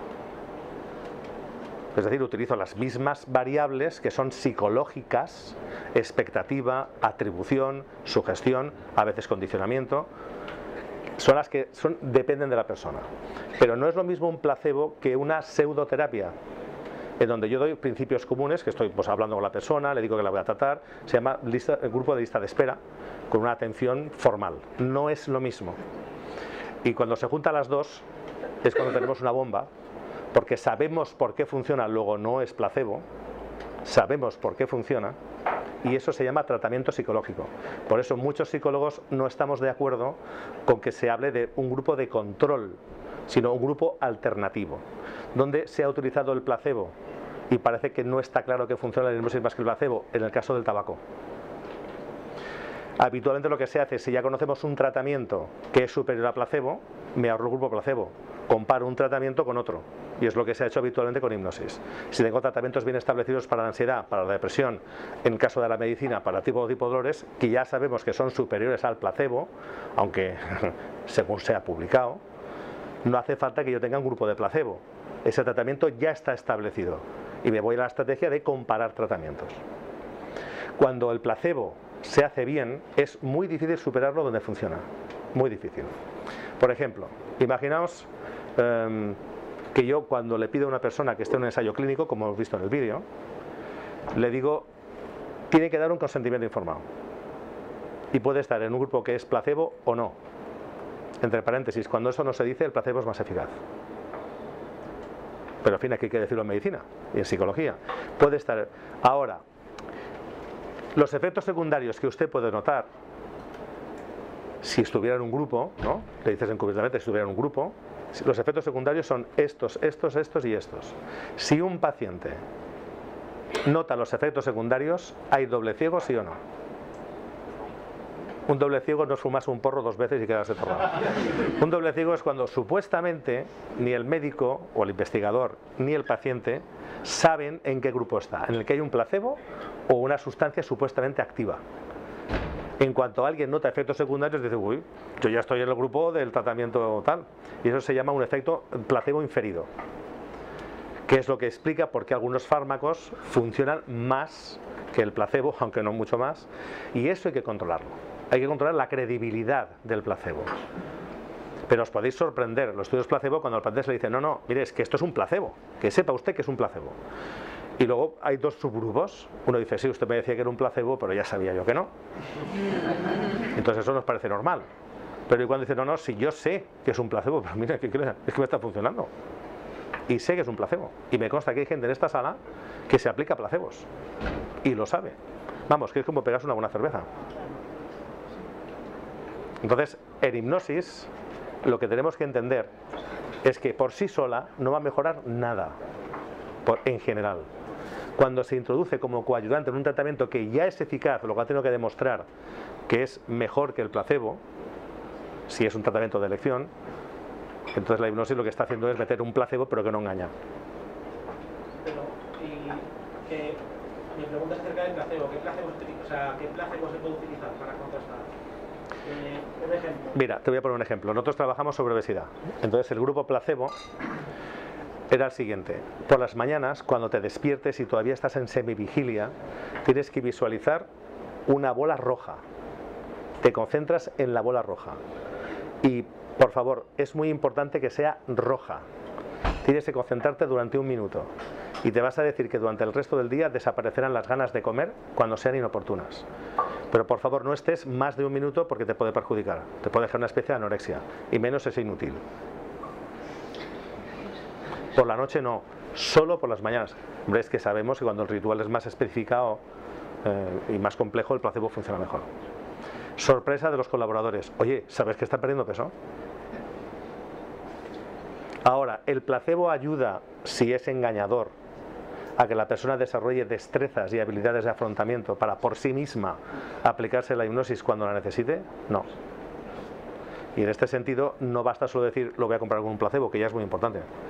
Speaker 3: Es decir, utilizo las mismas variables que son psicológicas, expectativa, atribución, sugestión, a veces condicionamiento, son las que son, dependen de la persona. Pero no es lo mismo un placebo que una pseudoterapia, en donde yo doy principios comunes, que estoy pues, hablando con la persona, le digo que la voy a tratar, se llama lista, el grupo de lista de espera, con una atención formal. No es lo mismo. Y cuando se juntan las dos, es cuando tenemos una bomba, porque sabemos por qué funciona, luego no es placebo, sabemos por qué funciona, y eso se llama tratamiento psicológico. Por eso muchos psicólogos no estamos de acuerdo con que se hable de un grupo de control, sino un grupo alternativo, donde se ha utilizado el placebo y parece que no está claro que funciona la hipnosis más que el placebo, en el caso del tabaco. Habitualmente lo que se hace, si ya conocemos un tratamiento que es superior a placebo, me ahorro el grupo placebo, comparo un tratamiento con otro, y es lo que se ha hecho habitualmente con hipnosis. Si tengo tratamientos bien establecidos para la ansiedad, para la depresión, en caso de la medicina, para tipo tipo de dolores, que ya sabemos que son superiores al placebo, aunque según se ha publicado, no hace falta que yo tenga un grupo de placebo. Ese tratamiento ya está establecido, y me voy a la estrategia de comparar tratamientos. Cuando el placebo se hace bien, es muy difícil superarlo donde funciona, muy difícil. Por ejemplo, imaginaos eh, que yo cuando le pido a una persona que esté en un ensayo clínico, como hemos visto en el vídeo, le digo, tiene que dar un consentimiento informado, y puede estar en un grupo que es placebo o no. Entre paréntesis, cuando eso no se dice, el placebo es más eficaz. Pero en fin, aquí hay que decirlo en medicina y en psicología. Puede estar. Ahora, los efectos secundarios que usted puede notar si estuviera en un grupo, ¿no? Le dices encubiertamente si estuviera en un grupo, los efectos secundarios son estos, estos, estos y estos. Si un paciente nota los efectos secundarios, ¿hay doble ciego, sí o no? Un doble ciego no es fumarse un porro dos veces y quedarse torrado. Un doble ciego es cuando supuestamente ni el médico o el investigador ni el paciente saben en qué grupo está, en el que hay un placebo o una sustancia supuestamente activa. En cuanto alguien nota efectos secundarios, dice, uy, yo ya estoy en el grupo del tratamiento tal. Y eso se llama un efecto placebo inferido, que es lo que explica por qué algunos fármacos funcionan más que el placebo, aunque no mucho más, y eso hay que controlarlo. Hay que controlar la credibilidad del placebo. Pero os podéis sorprender, los estudios placebo, cuando al paciente se le dice, no, no, mire, es que esto es un placebo, que sepa usted que es un placebo. Y luego hay dos subgrupos. Uno dice, sí, usted me decía que era un placebo, pero ya sabía yo que no. Entonces eso nos parece normal. Pero y cuando dice, no, no, si yo sé que es un placebo, pero mira, ¿qué crees? Es que me está funcionando. Y sé que es un placebo. Y me consta que hay gente en esta sala que se aplica placebos. Y lo sabe. Vamos, que es como pegarse una buena cerveza. Entonces, en hipnosis, lo que tenemos que entender es que por sí sola no va a mejorar nada, por, en general. Cuando se introduce como coayudante en un tratamiento que ya es eficaz, lo que ha tenido que demostrar que es mejor que el placebo, si es un tratamiento de elección, entonces la hipnosis lo que está haciendo es meter un placebo pero que no engaña.
Speaker 10: Pero, y que, mi pregunta es acerca del placebo. ¿Qué placebo, o sea, ¿qué placebo se puede utilizar para contrastar? Eh, un ejemplo.
Speaker 3: Mira, te voy a poner un ejemplo. Nosotros trabajamos sobre obesidad. Entonces el grupo placebo era el siguiente. Por las mañanas, cuando te despiertes y todavía estás en semivigilia, tienes que visualizar una bola roja. Te concentras en la bola roja. Y, por favor, es muy importante que sea roja. Tienes que concentrarte durante un minuto. Y te vas a decir que durante el resto del día desaparecerán las ganas de comer cuando sean inoportunas. Pero, por favor, no estés más de un minuto porque te puede perjudicar. Te puede dejar una especie de anorexia. Y menos es inútil. Por la noche no, solo por las mañanas. Hombre, es que sabemos que cuando el ritual es más especificado eh, y más complejo, el placebo funciona mejor. Sorpresa de los colaboradores. Oye, ¿sabes que está perdiendo peso? Ahora, el placebo ayuda, si es engañador, a que la persona desarrolle destrezas y habilidades de afrontamiento para por sí misma aplicarse la hipnosis cuando la necesite. No. Y en este sentido no basta solo decir lo voy a comprar con un placebo, que ya es muy importante.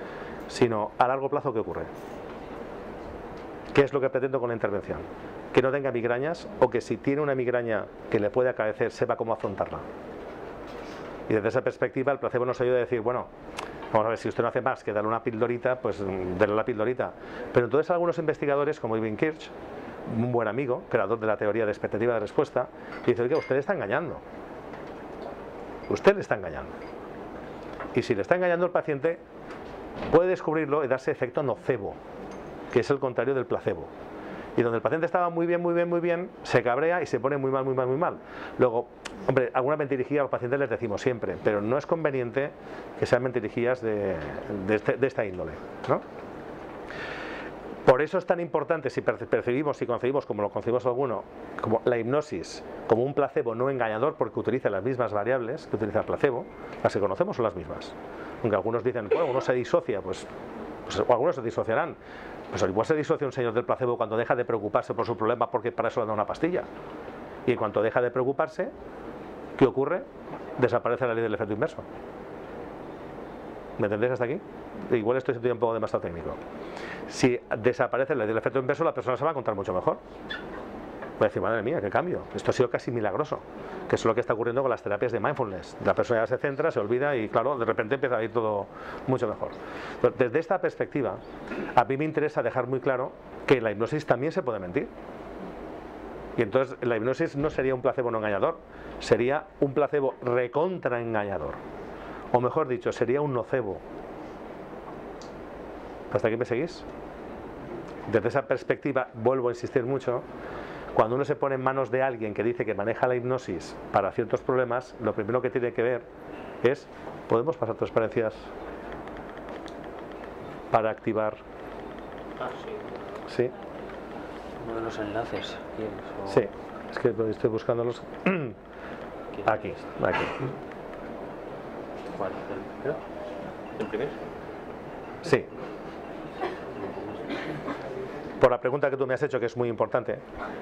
Speaker 3: sino a largo plazo ¿qué ocurre? ¿Qué es lo que pretendo con la intervención? Que no tenga migrañas, o que si tiene una migraña que le puede acaecer, sepa cómo afrontarla. Y desde esa perspectiva el placebo nos ayuda a decir, bueno, vamos a ver, si usted no hace más que darle una pildorita, pues darle la pildorita. Pero entonces algunos investigadores, como Irving Kirch, un buen amigo, creador de la teoría de expectativa de respuesta, dice, oiga, usted le está engañando. Usted le está engañando. Y si le está engañando el paciente, puede descubrirlo y darse efecto nocebo, que es el contrario del placebo. Y donde el paciente estaba muy bien, muy bien, muy bien, se cabrea y se pone muy mal, muy mal, muy mal. Luego, hombre, alguna mentirijilla a los pacientes les decimos siempre, pero no es conveniente que sean mentirijillas de, de, este, de esta índole, ¿no? Por eso es tan importante, si percibimos, si concebimos, como lo concebimos alguno, como la hipnosis, como un placebo no engañador, porque utiliza las mismas variables que utiliza el placebo, las que conocemos son las mismas. Aunque algunos dicen, bueno, uno se disocia, pues, pues o algunos se disociarán. Pues al igual se disocia un señor del placebo cuando deja de preocuparse por su problema, porque para eso le da una pastilla. Y en cuanto deja de preocuparse, ¿qué ocurre? Desaparece la ley del efecto inverso. ¿Me entendéis hasta aquí? Igual estoy siendo un poco demasiado técnico. Si desaparece la ley del efecto inverso, la persona se va a encontrar mucho mejor. Voy a decir, madre mía, qué cambio. Esto ha sido casi milagroso. Que es lo que está ocurriendo con las terapias de mindfulness. La persona ya se centra, se olvida y, claro, de repente empieza a ir todo mucho mejor. Pero desde esta perspectiva, a mí me interesa dejar muy claro que en la hipnosis también se puede mentir. Y entonces la hipnosis no sería un placebo no engañador, sería un placebo recontra engañador. O mejor dicho, sería un nocebo. ¿Hasta aquí me seguís? Desde esa perspectiva, vuelvo a insistir mucho, cuando uno se pone en manos de alguien que dice que maneja la hipnosis para ciertos problemas, lo primero que tiene que ver es, ¿podemos pasar transparencias para activar?
Speaker 11: Ah, sí.
Speaker 3: Sí.
Speaker 11: Uno de los enlaces. O...
Speaker 3: Sí, es que estoy buscándolos. Aquí, aquí.
Speaker 11: ¿Cuál? ¿El, ¿El primero?
Speaker 3: Sí. Por la pregunta que tú me has hecho, que es muy importante,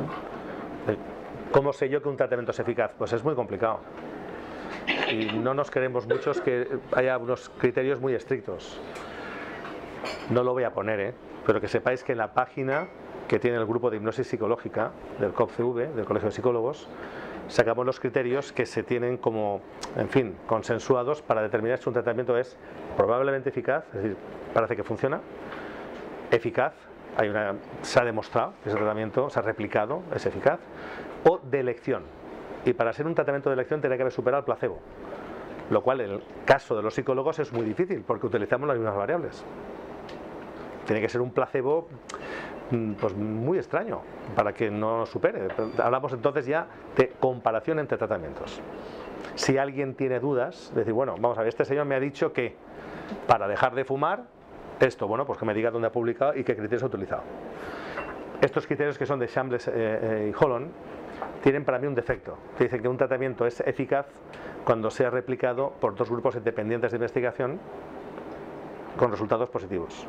Speaker 3: ¿cómo sé yo que un tratamiento es eficaz? Pues es muy complicado. Y no nos queremos muchos que haya unos criterios muy estrictos. No lo voy a poner, ¿eh? Pero que sepáis que en la página que tiene el grupo de hipnosis psicológica del C O P C V, del Colegio de Psicólogos, sacamos los criterios que se tienen como, en fin, consensuados para determinar si un tratamiento es probablemente eficaz, es decir, parece que funciona, eficaz, hay una, se ha demostrado que ese tratamiento se ha replicado, es eficaz, o de elección. Y para ser un tratamiento de elección tiene que haber superado el placebo, lo cual en el caso de los psicólogos es muy difícil porque utilizamos las mismas variables. Tiene que ser un placebo pues muy extraño para que no supere. Hablamos entonces ya de comparación entre tratamientos. Si alguien tiene dudas, decir, bueno, vamos a ver, este señor me ha dicho que para dejar de fumar esto, bueno, pues que me diga dónde ha publicado y qué criterios ha utilizado. Estos criterios que son de Shambles eh, eh, y Holland tienen para mí un defecto, que dicen que un tratamiento es eficaz cuando sea replicado por dos grupos independientes de investigación con resultados positivos.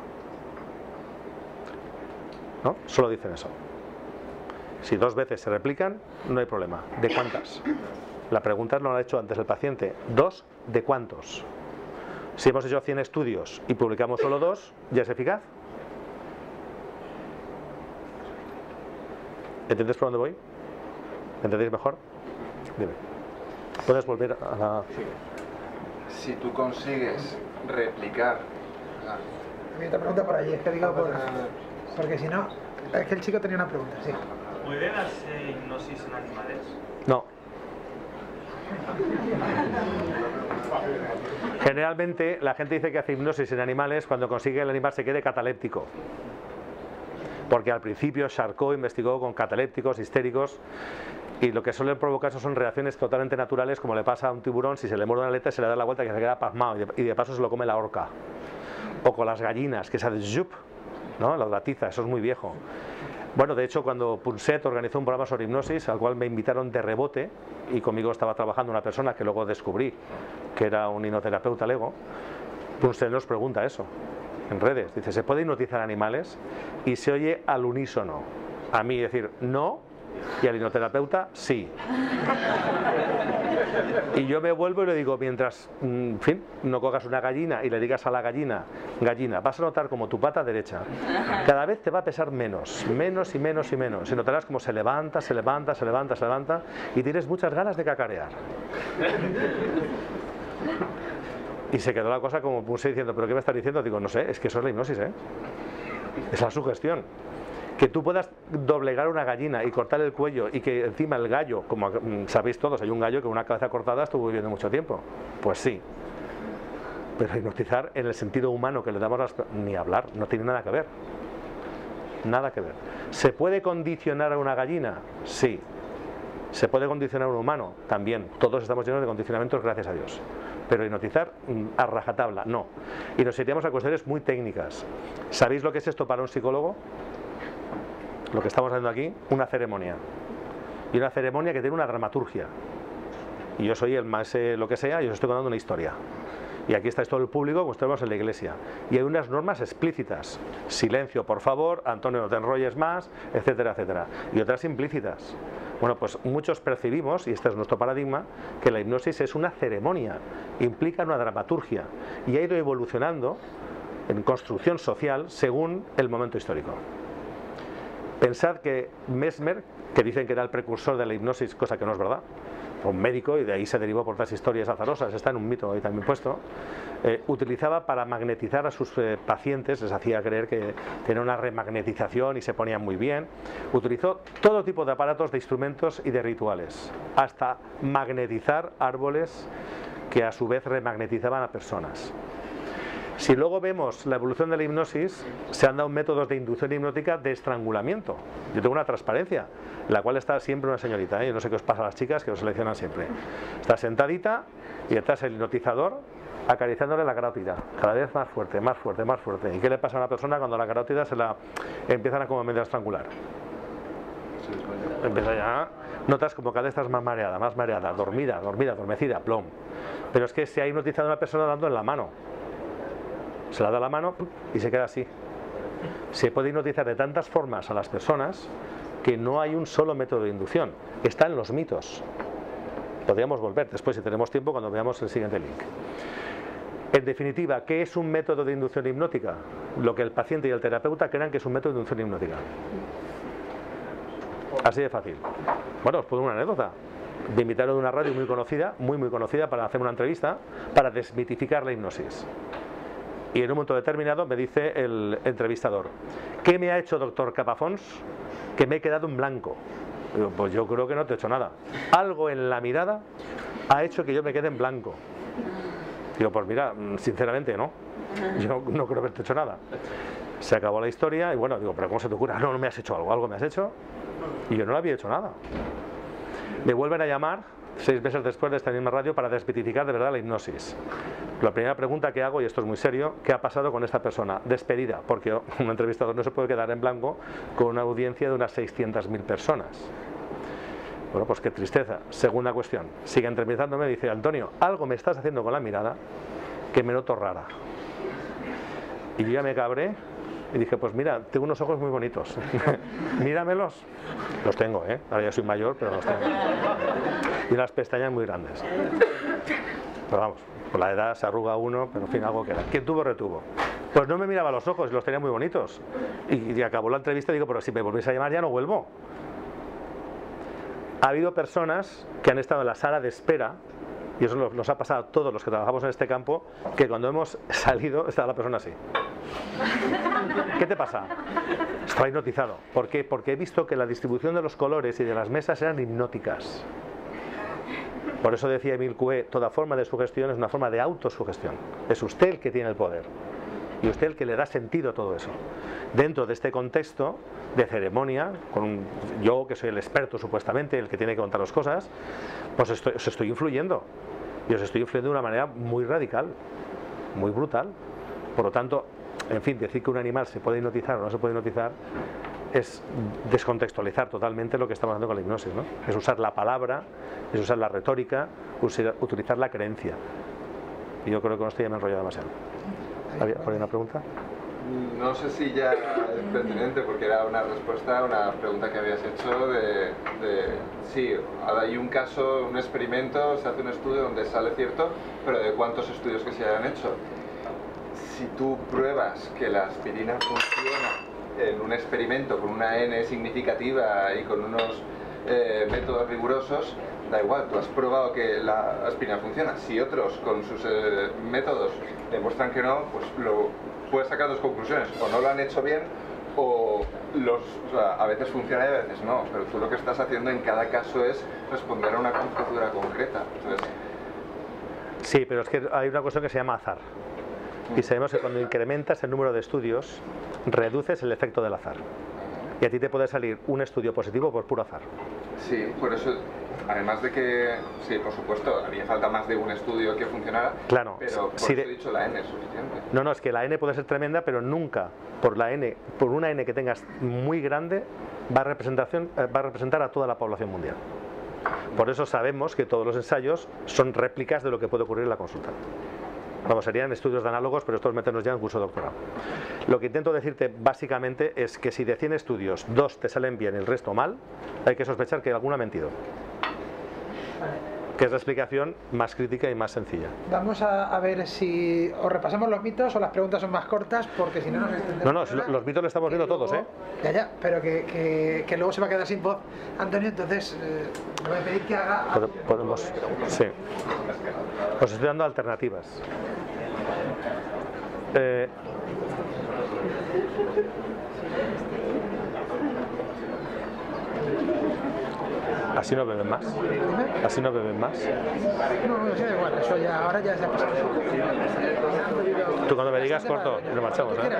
Speaker 3: ¿No? Solo dicen eso. Si dos veces se replican, no hay problema. ¿De cuántas? La pregunta no la ha hecho antes el paciente. ¿Dos de cuántos? Si hemos hecho cien estudios y publicamos solo dos, ¿ya es eficaz? ¿Entendéis por dónde voy? ¿Entendéis mejor? Dime. ¿Puedes volver a la...?
Speaker 16: Si tú consigues replicar...
Speaker 2: Hay otra pregunta por allí, es que digo por... Porque si no, es que el chico tenía una pregunta, sí.
Speaker 17: ¿Pueden hacer hipnosis en animales?
Speaker 3: No. Generalmente la gente dice que hace hipnosis en animales cuando consigue que el animal se quede cataléptico. Porque al principio Charcot investigó con catalépticos, histéricos, y lo que suelen provocar eso son reacciones totalmente naturales, como le pasa a un tiburón si se le muerde una aleta y se le da la vuelta que se queda pasmado y de, y de paso se lo come la orca. O con las gallinas, que se hace zup, ¿no? La latiza, eso es muy viejo. Bueno, de hecho, cuando Punset organizó un programa sobre hipnosis, al cual me invitaron de rebote, y conmigo estaba trabajando una persona que luego descubrí que era un hipnoterapeuta lego, Punset nos pregunta eso en redes. Dice, ¿se puede hipnotizar animales? Y se oye al unísono. A mí decir no Y al hipnoterapeuta, sí. Y yo me vuelvo y le digo, mientras, en fin, no cojas una gallina y le digas a la gallina, gallina, vas a notar como tu pata derecha cada vez te va a pesar menos, menos y menos y menos. Y notarás como se levanta, se levanta, se levanta, se levanta y tienes muchas ganas de cacarear. Y se quedó la cosa como puse diciendo, ¿pero qué me estás diciendo? Digo, no sé, es que eso es la hipnosis, ¿eh? Es la sugestión. Que tú puedas doblegar una gallina y cortar el cuello y que encima el gallo, como sabéis todos, hay un gallo que con una cabeza cortada estuvo viviendo mucho tiempo. Pues sí. Pero hipnotizar en el sentido humano que le damos las... ni hablar, no tiene nada que ver. Nada que ver. ¿Se puede condicionar a una gallina? Sí. ¿Se puede condicionar a un humano? También. Todos estamos llenos de condicionamientos, gracias a Dios. Pero hipnotizar a rajatabla, no. Y nos iríamos a cuestiones muy técnicas. ¿Sabéis lo que es esto para un psicólogo? Lo que estamos haciendo aquí, una ceremonia. Y una ceremonia que tiene una dramaturgia. Y yo soy el más eh, lo que sea, y os estoy contando una historia. Y aquí estáis todo el público, como estamos en la iglesia. Y hay unas normas explícitas. Silencio, por favor, Antonio, no te enrolles más, etcétera, etcétera. Y otras implícitas. Bueno, pues muchos percibimos, y este es nuestro paradigma, que la hipnosis es una ceremonia, implica una dramaturgia. Y ha ido evolucionando en construcción social según el momento histórico. Pensad que Mesmer, que dicen que era el precursor de la hipnosis, cosa que no es verdad, fue un médico y de ahí se derivó por otras historias azarosas, está en un mito ahí también puesto, eh, utilizaba para magnetizar a sus eh, pacientes, les hacía creer que tenía una remagnetización y se ponían muy bien. Utilizó todo tipo de aparatos, de instrumentos y de rituales, hasta magnetizar árboles que a su vez remagnetizaban a personas. Si luego vemos la evolución de la hipnosis, se han dado métodos de inducción hipnótica de estrangulamiento. Yo tengo una transparencia, en la cual está siempre una señorita, ¿eh? Yo no sé qué os pasa a las chicas, que os seleccionan siempre. Está sentadita y detrás el hipnotizador acariciándole la carótida, cada vez más fuerte, más fuerte, más fuerte. ¿Y qué le pasa a una persona cuando la carótida se la empiezan a como medio a estrangular? Empieza ya, notas como cada vez estás más mareada, más mareada, dormida, dormida, adormecida, plom. Pero es que se ha hipnotizado a una persona dando en la mano. Se la da la mano y se queda así. Se puede hipnotizar de tantas formas a las personas que no hay un solo método de inducción. Están los mitos. Podríamos volver después, si tenemos tiempo, cuando veamos el siguiente link. En definitiva, ¿qué es un método de inducción hipnótica? Lo que el paciente y el terapeuta crean que es un método de inducción hipnótica. Así de fácil. Bueno, os pongo una anécdota. Me invitaron de una radio muy conocida, muy muy conocida, para hacer una entrevista para desmitificar la hipnosis. Y en un momento determinado me dice el entrevistador, ¿qué me ha hecho doctor Capafons? Que me he quedado en blanco. Digo, pues yo creo que no te he hecho nada. Algo en la mirada ha hecho que yo me quede en blanco. Digo, pues mira, sinceramente no. Yo no creo haberte hecho nada. Se acabó la historia y bueno, digo, pero ¿cómo se te ocurre? No, no me has hecho algo, algo me has hecho. Y yo no le había hecho nada. Me vuelven a llamar seis meses después de esta misma radio para desmitificar de verdad la hipnosis. La primera pregunta que hago, y esto es muy serio, ¿qué ha pasado con esta persona? Despedida, porque un entrevistador no se puede quedar en blanco con una audiencia de unas seiscientas mil personas. Bueno, pues qué tristeza. Segunda cuestión, sigue entrevistándome y dice, Antonio, algo me estás haciendo con la mirada que me noto rara. Y yo ya me cabré y dije, pues mira, tengo unos ojos muy bonitos. Míramelos. Los tengo, ¿eh? Ahora ya soy mayor, pero los tengo. Y unas pestañas muy grandes. Pero vamos, por la edad se arruga uno, pero en fin, algo queda. ¿Quién tuvo, retuvo? Pues no me miraba los ojos, los tenía muy bonitos. Y, y acabó la entrevista y digo, pero si me volvéis a llamar ya no vuelvo. Ha habido personas que han estado en la sala de espera, y eso nos ha pasado a todos los que trabajamos en este campo, que cuando hemos salido estaba la persona así. ¿Qué te pasa? Estaba hipnotizado. ¿Por qué? Porque he visto que la distribución de los colores y de las mesas eran hipnóticas. Por eso decía Emile Coué, toda forma de sugestión es una forma de autosugestión. Es usted el que tiene el poder. Y usted el que le da sentido a todo eso. Dentro de este contexto de ceremonia, con un, yo que soy el experto supuestamente, el que tiene que contar las cosas, pues estoy, os estoy influyendo. Y os estoy influyendo de una manera muy radical, muy brutal. Por lo tanto, en fin, decir que un animal se puede hipnotizar o no se puede hipnotizar es descontextualizar totalmente lo que estamos haciendo con la hipnosis, ¿no? Es usar la palabra, es usar la retórica, usar, utilizar la creencia. Y yo creo que con esto ya me he enrollado demasiado. ¿Había por ahí una pregunta?
Speaker 16: no sé si ya es pertinente, porque era una respuesta a una pregunta que habías hecho de, de sí, hay un caso, un experimento, se hace un estudio donde sale cierto, pero ¿de cuántos estudios que se hayan hecho? Si tú pruebas que la aspirina funciona en un experimento con una N significativa y con unos eh, métodos rigurosos, da igual, tú has probado que la aspirina funciona. Si otros con sus eh, métodos demuestran que no, pues lo puedes sacar dos conclusiones: o no lo han hecho bien, o, los, o sea, a veces funciona y a veces no, pero tú lo que estás haciendo en cada caso es responder a una conjetura concreta. Entonces,
Speaker 3: sí, pero es que hay una cuestión que se llama azar. Y sabemos que cuando incrementas el número de estudios, reduces el efecto del azar. Y a ti te puede salir un estudio positivo por puro azar.
Speaker 16: Sí, por eso, además de que, sí, por supuesto, haría falta más de un estudio que funcionara,
Speaker 3: claro,
Speaker 16: pero por
Speaker 3: si
Speaker 16: eso
Speaker 3: de...
Speaker 16: he dicho la N es suficiente.
Speaker 3: No, no, es que la N puede ser tremenda, pero nunca por la N, por una N que tengas muy grande, va a, representación, va a representar a toda la población mundial. Por eso sabemos que todos los ensayos son réplicas de lo que puede ocurrir en la consulta. Vamos, serían estudios de análogos, pero esto es meternos ya en curso de doctorado. Lo que intento decirte básicamente es que si de cien estudios, dos te salen bien y el resto mal, hay que sospechar que alguno ha mentido. Que es la explicación más crítica y más sencilla.
Speaker 2: Vamos a, a ver si os repasamos los mitos o las preguntas son más cortas, porque si no nos extendemos.
Speaker 3: No, no, si los mitos los estamos viendo todos, ¿eh?
Speaker 2: Ya, ya, pero que, que, que luego se va a quedar sin voz Antonio, entonces eh, me voy a pedir que haga...
Speaker 3: Podemos, sí. Os estoy dando alternativas. Eh, ¿Así no beben más? ¿Así no beben más?
Speaker 2: No, no sé, bueno, eso ya, ahora ya se ha pasado.
Speaker 3: Tú cuando me digas corto, nos marchamos, ¿eh?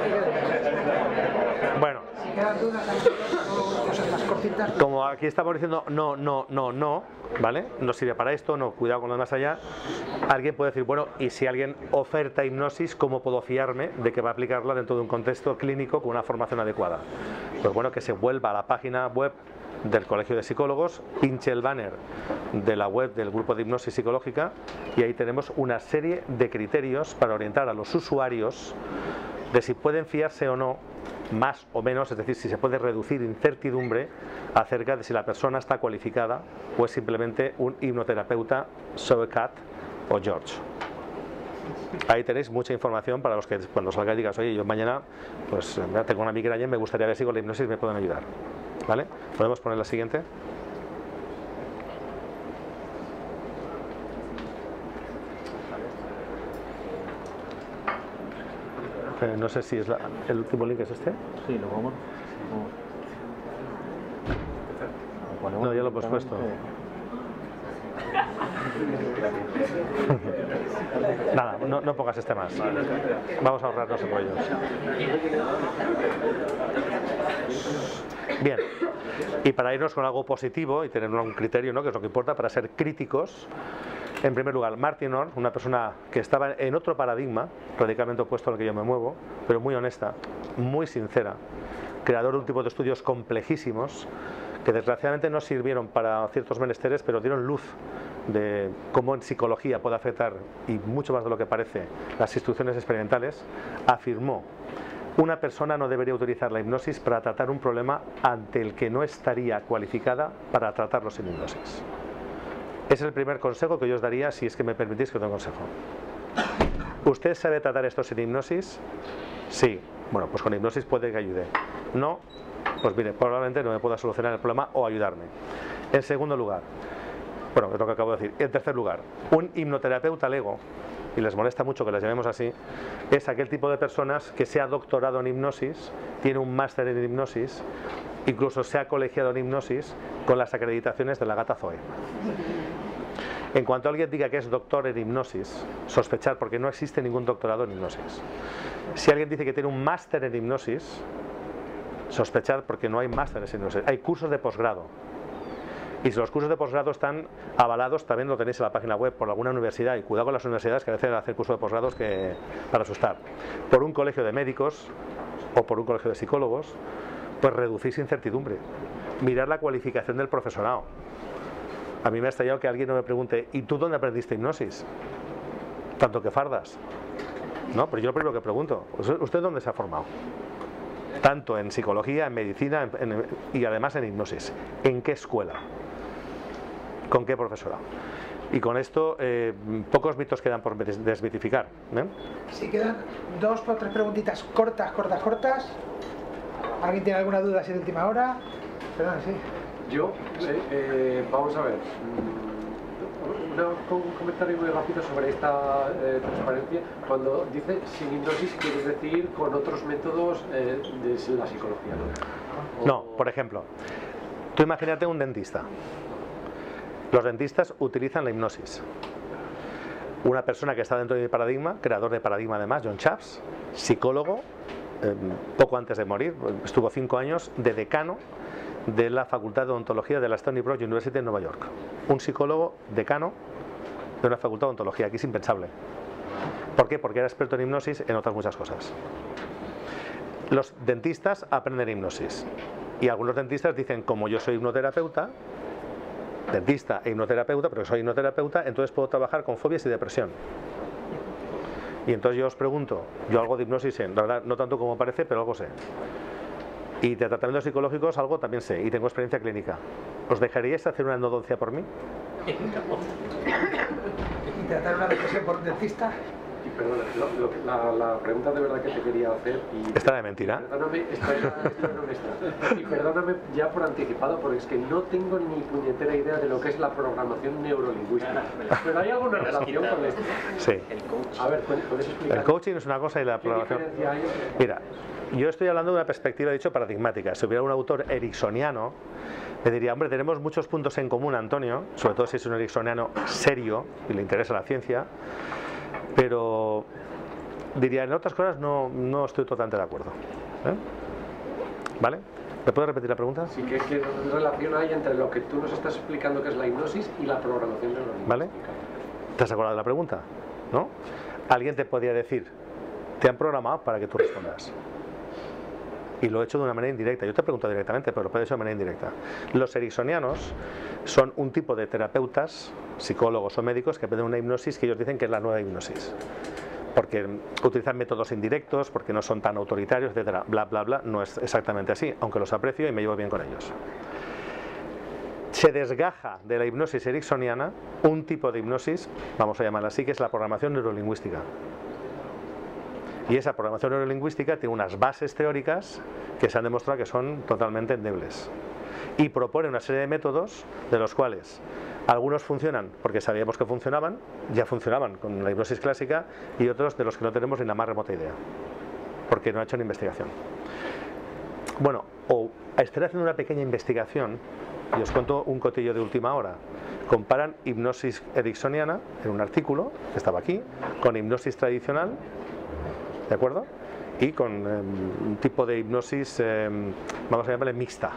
Speaker 3: Bueno.
Speaker 2: Si quedan dudas, cosas más cortitas.
Speaker 3: Como aquí estamos diciendo no, no, no, no, ¿vale? No sirve para esto, no, cuidado con lo más allá. Alguien puede decir, bueno, y si alguien oferta hipnosis, ¿cómo puedo fiarme de que va a aplicarla dentro de un contexto clínico con una formación adecuada? Pues bueno, que se vuelva a la página web del Colegio de Psicólogos, pinche el banner de la web del grupo de hipnosis psicológica y ahí tenemos una serie de criterios para orientar a los usuarios de si pueden fiarse o no, más o menos, es decir, si se puede reducir incertidumbre acerca de si la persona está cualificada o es simplemente un hipnoterapeuta Soecat o George. Ahí tenéis mucha información para los que cuando salga y digas, oye, yo mañana pues tengo una migraña y me gustaría ver si con la hipnosis me pueden ayudar. ¿Vale? ¿Podemos poner la siguiente? Eh, no sé si es la, el último link es este.
Speaker 11: Sí, lo vamos.
Speaker 3: No, no ya lo hemos puesto. Nada, no, no pongas este más. Vamos a ahorrarnos en rollos. Bien, y para irnos con algo positivo y tener un criterio, ¿no?, que es lo que importa, para ser críticos, en primer lugar, Martin Orr, una persona que estaba en otro paradigma, radicalmente opuesto al que yo me muevo, pero muy honesta, muy sincera, creador de un tipo de estudios complejísimos, que desgraciadamente no sirvieron para ciertos menesteres, pero dieron luz de cómo en psicología puede afectar, y mucho más de lo que parece, las instrucciones experimentales, afirmó: una persona no debería utilizar la hipnosis para tratar un problema ante el que no estaría cualificada para tratarlo sin hipnosis. Es el primer consejo que yo os daría, si es que me permitís que os dé un consejo. ¿Usted sabe tratar esto sin hipnosis? Sí. Bueno, pues con hipnosis puede que ayude. No, pues mire, probablemente no me pueda solucionar el problema o ayudarme. En segundo lugar, bueno, es lo que acabo de decir. En tercer lugar, un hipnoterapeuta lego, y les molesta mucho que les llamemos así, es aquel tipo de personas que se ha doctorado en hipnosis, tiene un máster en hipnosis, incluso se ha colegiado en hipnosis con las acreditaciones de la gata Zoe. En cuanto alguien diga que es doctor en hipnosis, sospechar, porque no existe ningún doctorado en hipnosis. Si alguien dice que tiene un máster en hipnosis, sospechar, porque no hay másteres en hipnosis, hay cursos de posgrado. Y si los cursos de posgrado están avalados, también lo tenéis en la página web, por alguna universidad, y cuidado con las universidades que a veces hacen cursos de posgrados que, para asustar, por un colegio de médicos o por un colegio de psicólogos, pues reducís incertidumbre. Mirar la cualificación del profesorado. A mí me ha estallado que alguien no me pregunte, ¿y tú dónde aprendiste hipnosis? Tanto que fardas. No, pero yo lo primero que pregunto, ¿usted dónde se ha formado? Tanto en psicología, en medicina en, en, y además en hipnosis. ¿En qué escuela? ¿Con qué profesorado? Y con esto, eh, pocos mitos quedan por desmitificar. ¿eh?
Speaker 2: Sí, quedan dos o tres preguntitas cortas, cortas, cortas. ¿Alguien tiene alguna duda así de última hora? Perdón, sí.
Speaker 14: Yo, eh, eh, vamos a ver. Una, un comentario muy rápido sobre esta eh, transparencia. Cuando dice sin hipnosis, quiere decir con otros métodos eh, de la psicología, ¿no? O...
Speaker 3: No, por ejemplo, tú imagínate un dentista. Los dentistas utilizan la hipnosis. Una persona que está dentro de mi paradigma, creador de paradigma además, John Chaps, psicólogo, eh, poco antes de morir, estuvo cinco años de decano de la Facultad de Odontología de la Stony Brook University en Nueva York. Un psicólogo decano de una facultad de odontología, aquí es impensable. ¿Por qué? Porque era experto en hipnosis, en otras muchas cosas. Los dentistas aprenden hipnosis y algunos dentistas dicen, como yo soy hipnoterapeuta, dentista e hipnoterapeuta, pero soy hipnoterapeuta, entonces puedo trabajar con fobias y depresión. Y entonces yo os pregunto, yo algo de hipnosis en, la verdad, no tanto como parece, pero algo sé. Y de tratamientos psicológicos algo también sé, y tengo experiencia clínica. ¿Os dejaríais hacer una endodoncia por mí?
Speaker 2: ¿Y tratar una depresión por un dentista?
Speaker 14: Y perdona, lo, lo, la, la pregunta de verdad que te quería hacer... Y,
Speaker 3: ¿Está de mentira?
Speaker 14: Perdóname, esta era, esta era honesta. Y perdóname ya por anticipado, porque es que no tengo ni puñetera idea de lo que es la programación neurolingüística. ¿Pero hay alguna relación con esto?
Speaker 3: Sí.
Speaker 14: A ver, ¿puedes explicar?
Speaker 3: El coaching es una cosa y la programación...
Speaker 14: ¿Qué diferencia hay?
Speaker 3: Mira, yo estoy hablando de una perspectiva, dicho, paradigmática. Si hubiera un autor ericksoniano, me diría, hombre, tenemos muchos puntos en común, Antonio, sobre todo si es un ericksoniano serio y le interesa la ciencia, pero diría, en otras cosas no, no estoy totalmente de acuerdo. ¿Eh? ¿Vale? ¿Me puedes repetir la pregunta?
Speaker 14: Sí, ¿qué, qué relación hay entre lo que tú nos estás explicando que es la hipnosis y la programación neurolingüística?
Speaker 3: ¿Vale? ¿Te has acordado de la pregunta? ¿No? Alguien te podría decir, te han programado para que tú respondas. Y lo he hecho de una manera indirecta. Yo te pregunto directamente, pero lo puedo hecho de manera indirecta. Los ericksonianos son un tipo de terapeutas, psicólogos o médicos que aprenden una hipnosis que ellos dicen que es la nueva hipnosis. Porque utilizan métodos indirectos, porque no son tan autoritarios, etcétera. Bla, bla, bla. No es exactamente así, aunque los aprecio y me llevo bien con ellos. Se desgaja de la hipnosis ericksoniana un tipo de hipnosis, vamos a llamarla así, que es la programación neurolingüística. Y esa programación neurolingüística tiene unas bases teóricas que se han demostrado que son totalmente endebles. Y propone una serie de métodos de los cuales algunos funcionan porque sabíamos que funcionaban, ya funcionaban con la hipnosis clásica, y otros de los que no tenemos ni la más remota idea, porque no ha hecho una investigación. Bueno, o estaré haciendo una pequeña investigación, y os cuento un cotillo de última hora. Comparan hipnosis ericksoniana, en un artículo que estaba aquí, con hipnosis tradicional, ¿de acuerdo? Y con eh, un tipo de hipnosis, eh, vamos a llamarle mixta.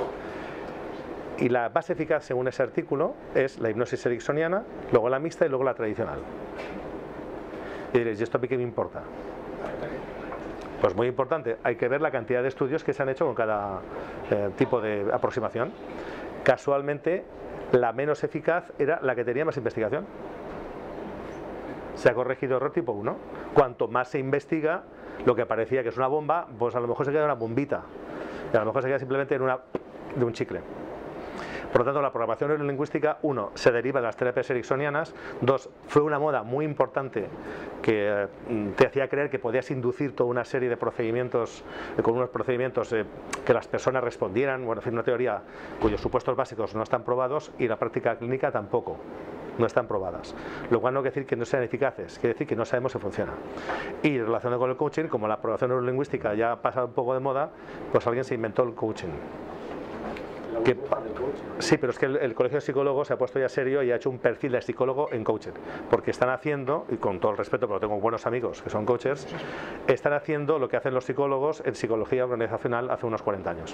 Speaker 3: Y la base eficaz, según ese artículo, es la hipnosis ericksoniana, luego la mixta y luego la tradicional. Y diréis, ¿y esto a mí qué me importa? Pues muy importante, hay que ver la cantidad de estudios que se han hecho con cada eh, tipo de aproximación. Casualmente, la menos eficaz era la que tenía más investigación. Se ha corregido error tipo uno. Cuanto más se investiga, lo que parecía que es una bomba, pues a lo mejor se queda una bombita. Y a lo mejor se queda simplemente en una de un chicle. Por lo tanto, la programación neurolingüística, uno, se deriva de las terapias ericksonianas. Dos, fue una moda muy importante que eh, te hacía creer que podías inducir toda una serie de procedimientos, eh, con unos procedimientos eh, que las personas respondieran. Bueno, en fin, una teoría cuyos supuestos básicos no están probados y la práctica clínica tampoco. No están probadas, lo cual no quiere decir que no sean eficaces, quiere decir que no sabemos si funciona. Y relacionado con el coaching, como la programación neurolingüística ya ha pasado un poco de moda, pues alguien se inventó el coaching. Que, sí, pero es que el, el Colegio de Psicólogos se ha puesto ya serio y ha hecho un perfil de psicólogo en coaching, porque están haciendo, y con todo el respeto, pero tengo buenos amigos que son coaches, están haciendo lo que hacen los psicólogos en psicología organizacional hace unos cuarenta años.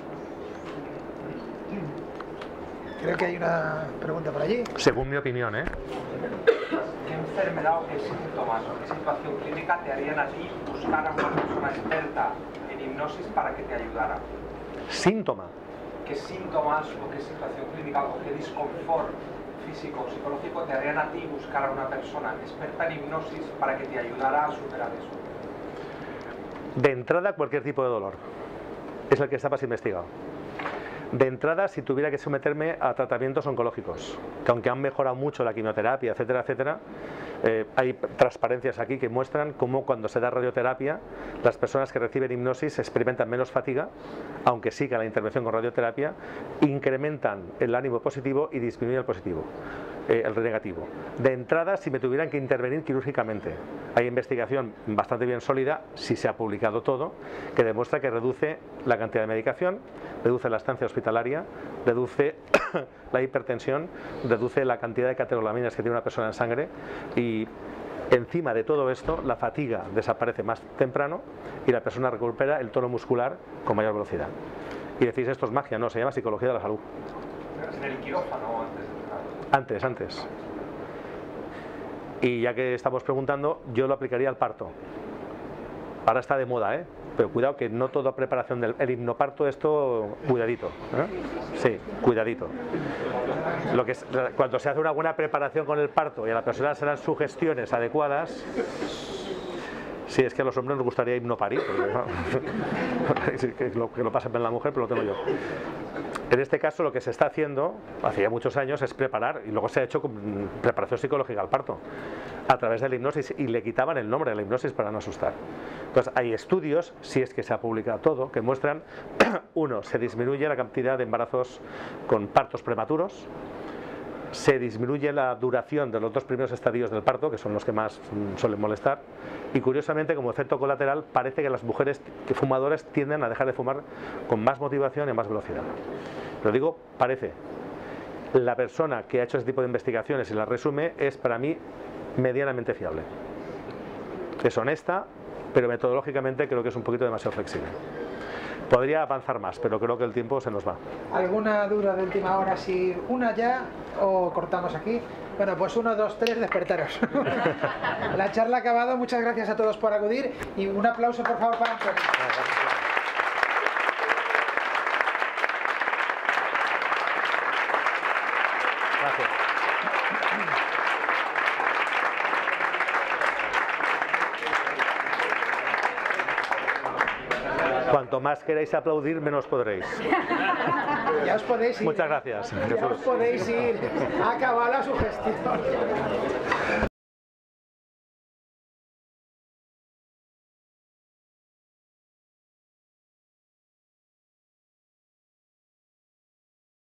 Speaker 2: Creo que hay una pregunta por allí.
Speaker 3: Según mi opinión, ¿eh?
Speaker 18: ¿Qué enfermedad o qué síntomas o qué situación clínica te harían a ti buscar a una persona experta en hipnosis para que te ayudara?
Speaker 3: Síntoma.
Speaker 18: ¿Qué síntomas o qué situación clínica o qué disconfort físico o psicológico te harían a ti buscar a una persona experta en hipnosis para que te ayudara a superar eso?
Speaker 3: De entrada, cualquier tipo de dolor. Es el que está más investigado. De entrada, si tuviera que someterme a tratamientos oncológicos, que aunque han mejorado mucho la quimioterapia, etcétera, etcétera, eh, hay transparencias aquí que muestran cómo cuando se da radioterapia, las personas que reciben hipnosis experimentan menos fatiga, aunque siga la intervención con radioterapia, incrementan el ánimo positivo y disminuyen el positivo. Eh, el negativo. De entrada, si me tuvieran que intervenir quirúrgicamente, hay investigación bastante bien sólida, si se ha publicado todo, que demuestra que reduce la cantidad de medicación, reduce la estancia hospitalaria, reduce la hipertensión, reduce la cantidad de catecolaminas que tiene una persona en sangre y encima de todo esto la fatiga desaparece más temprano y la persona recupera el tono muscular con mayor velocidad. Y decís, esto es magia, no, se llama psicología de la salud.
Speaker 18: ¿En el quirófano o antes de entrar?
Speaker 3: Antes, antes. Y ya que estamos preguntando, yo lo aplicaría al parto. Ahora está de moda, ¿eh? Pero cuidado que no toda preparación del el hipnoparto, esto, cuidadito. ¿eh? Sí, cuidadito. Lo que es, cuando se hace una buena preparación con el parto y a la persona se dan sugestiones adecuadas. Sí, es que a los hombres nos gustaría hipnoparir, porque, ¿no? que, lo, que lo pasa en la mujer, pero lo tengo yo. En este caso lo que se está haciendo, hace ya muchos años, es preparar, y luego se ha hecho con preparación psicológica al parto, a través de la hipnosis, y le quitaban el nombre de la hipnosis para no asustar. Entonces hay estudios, si es que se ha publicado todo, que muestran, uno, se disminuye la cantidad de embarazos con partos prematuros, se disminuye la duración de los dos primeros estadios del parto, que son los que más mm, suelen molestar, y curiosamente, como efecto colateral, parece que las mujeres que fumadoras tienden a dejar de fumar con más motivación y más velocidad. Pero digo, parece. La persona que ha hecho ese tipo de investigaciones y las resume es, para mí, medianamente fiable. Es honesta, pero metodológicamente creo que es un poquito demasiado flexible. Podría avanzar más, pero creo que el tiempo se nos va.
Speaker 2: ¿Alguna duda de última hora? Si una ya, o cortamos aquí. Bueno, pues uno, dos, tres, despertaros. La charla ha acabado, muchas gracias a todos por acudir y un aplauso por favor para Antonio.
Speaker 3: Gracias. Cuanto más queráis aplaudir, menos podréis.
Speaker 2: Ya os podéis ir.
Speaker 3: Muchas gracias.
Speaker 2: Ya os podéis ir. Ha acabado la sugestión.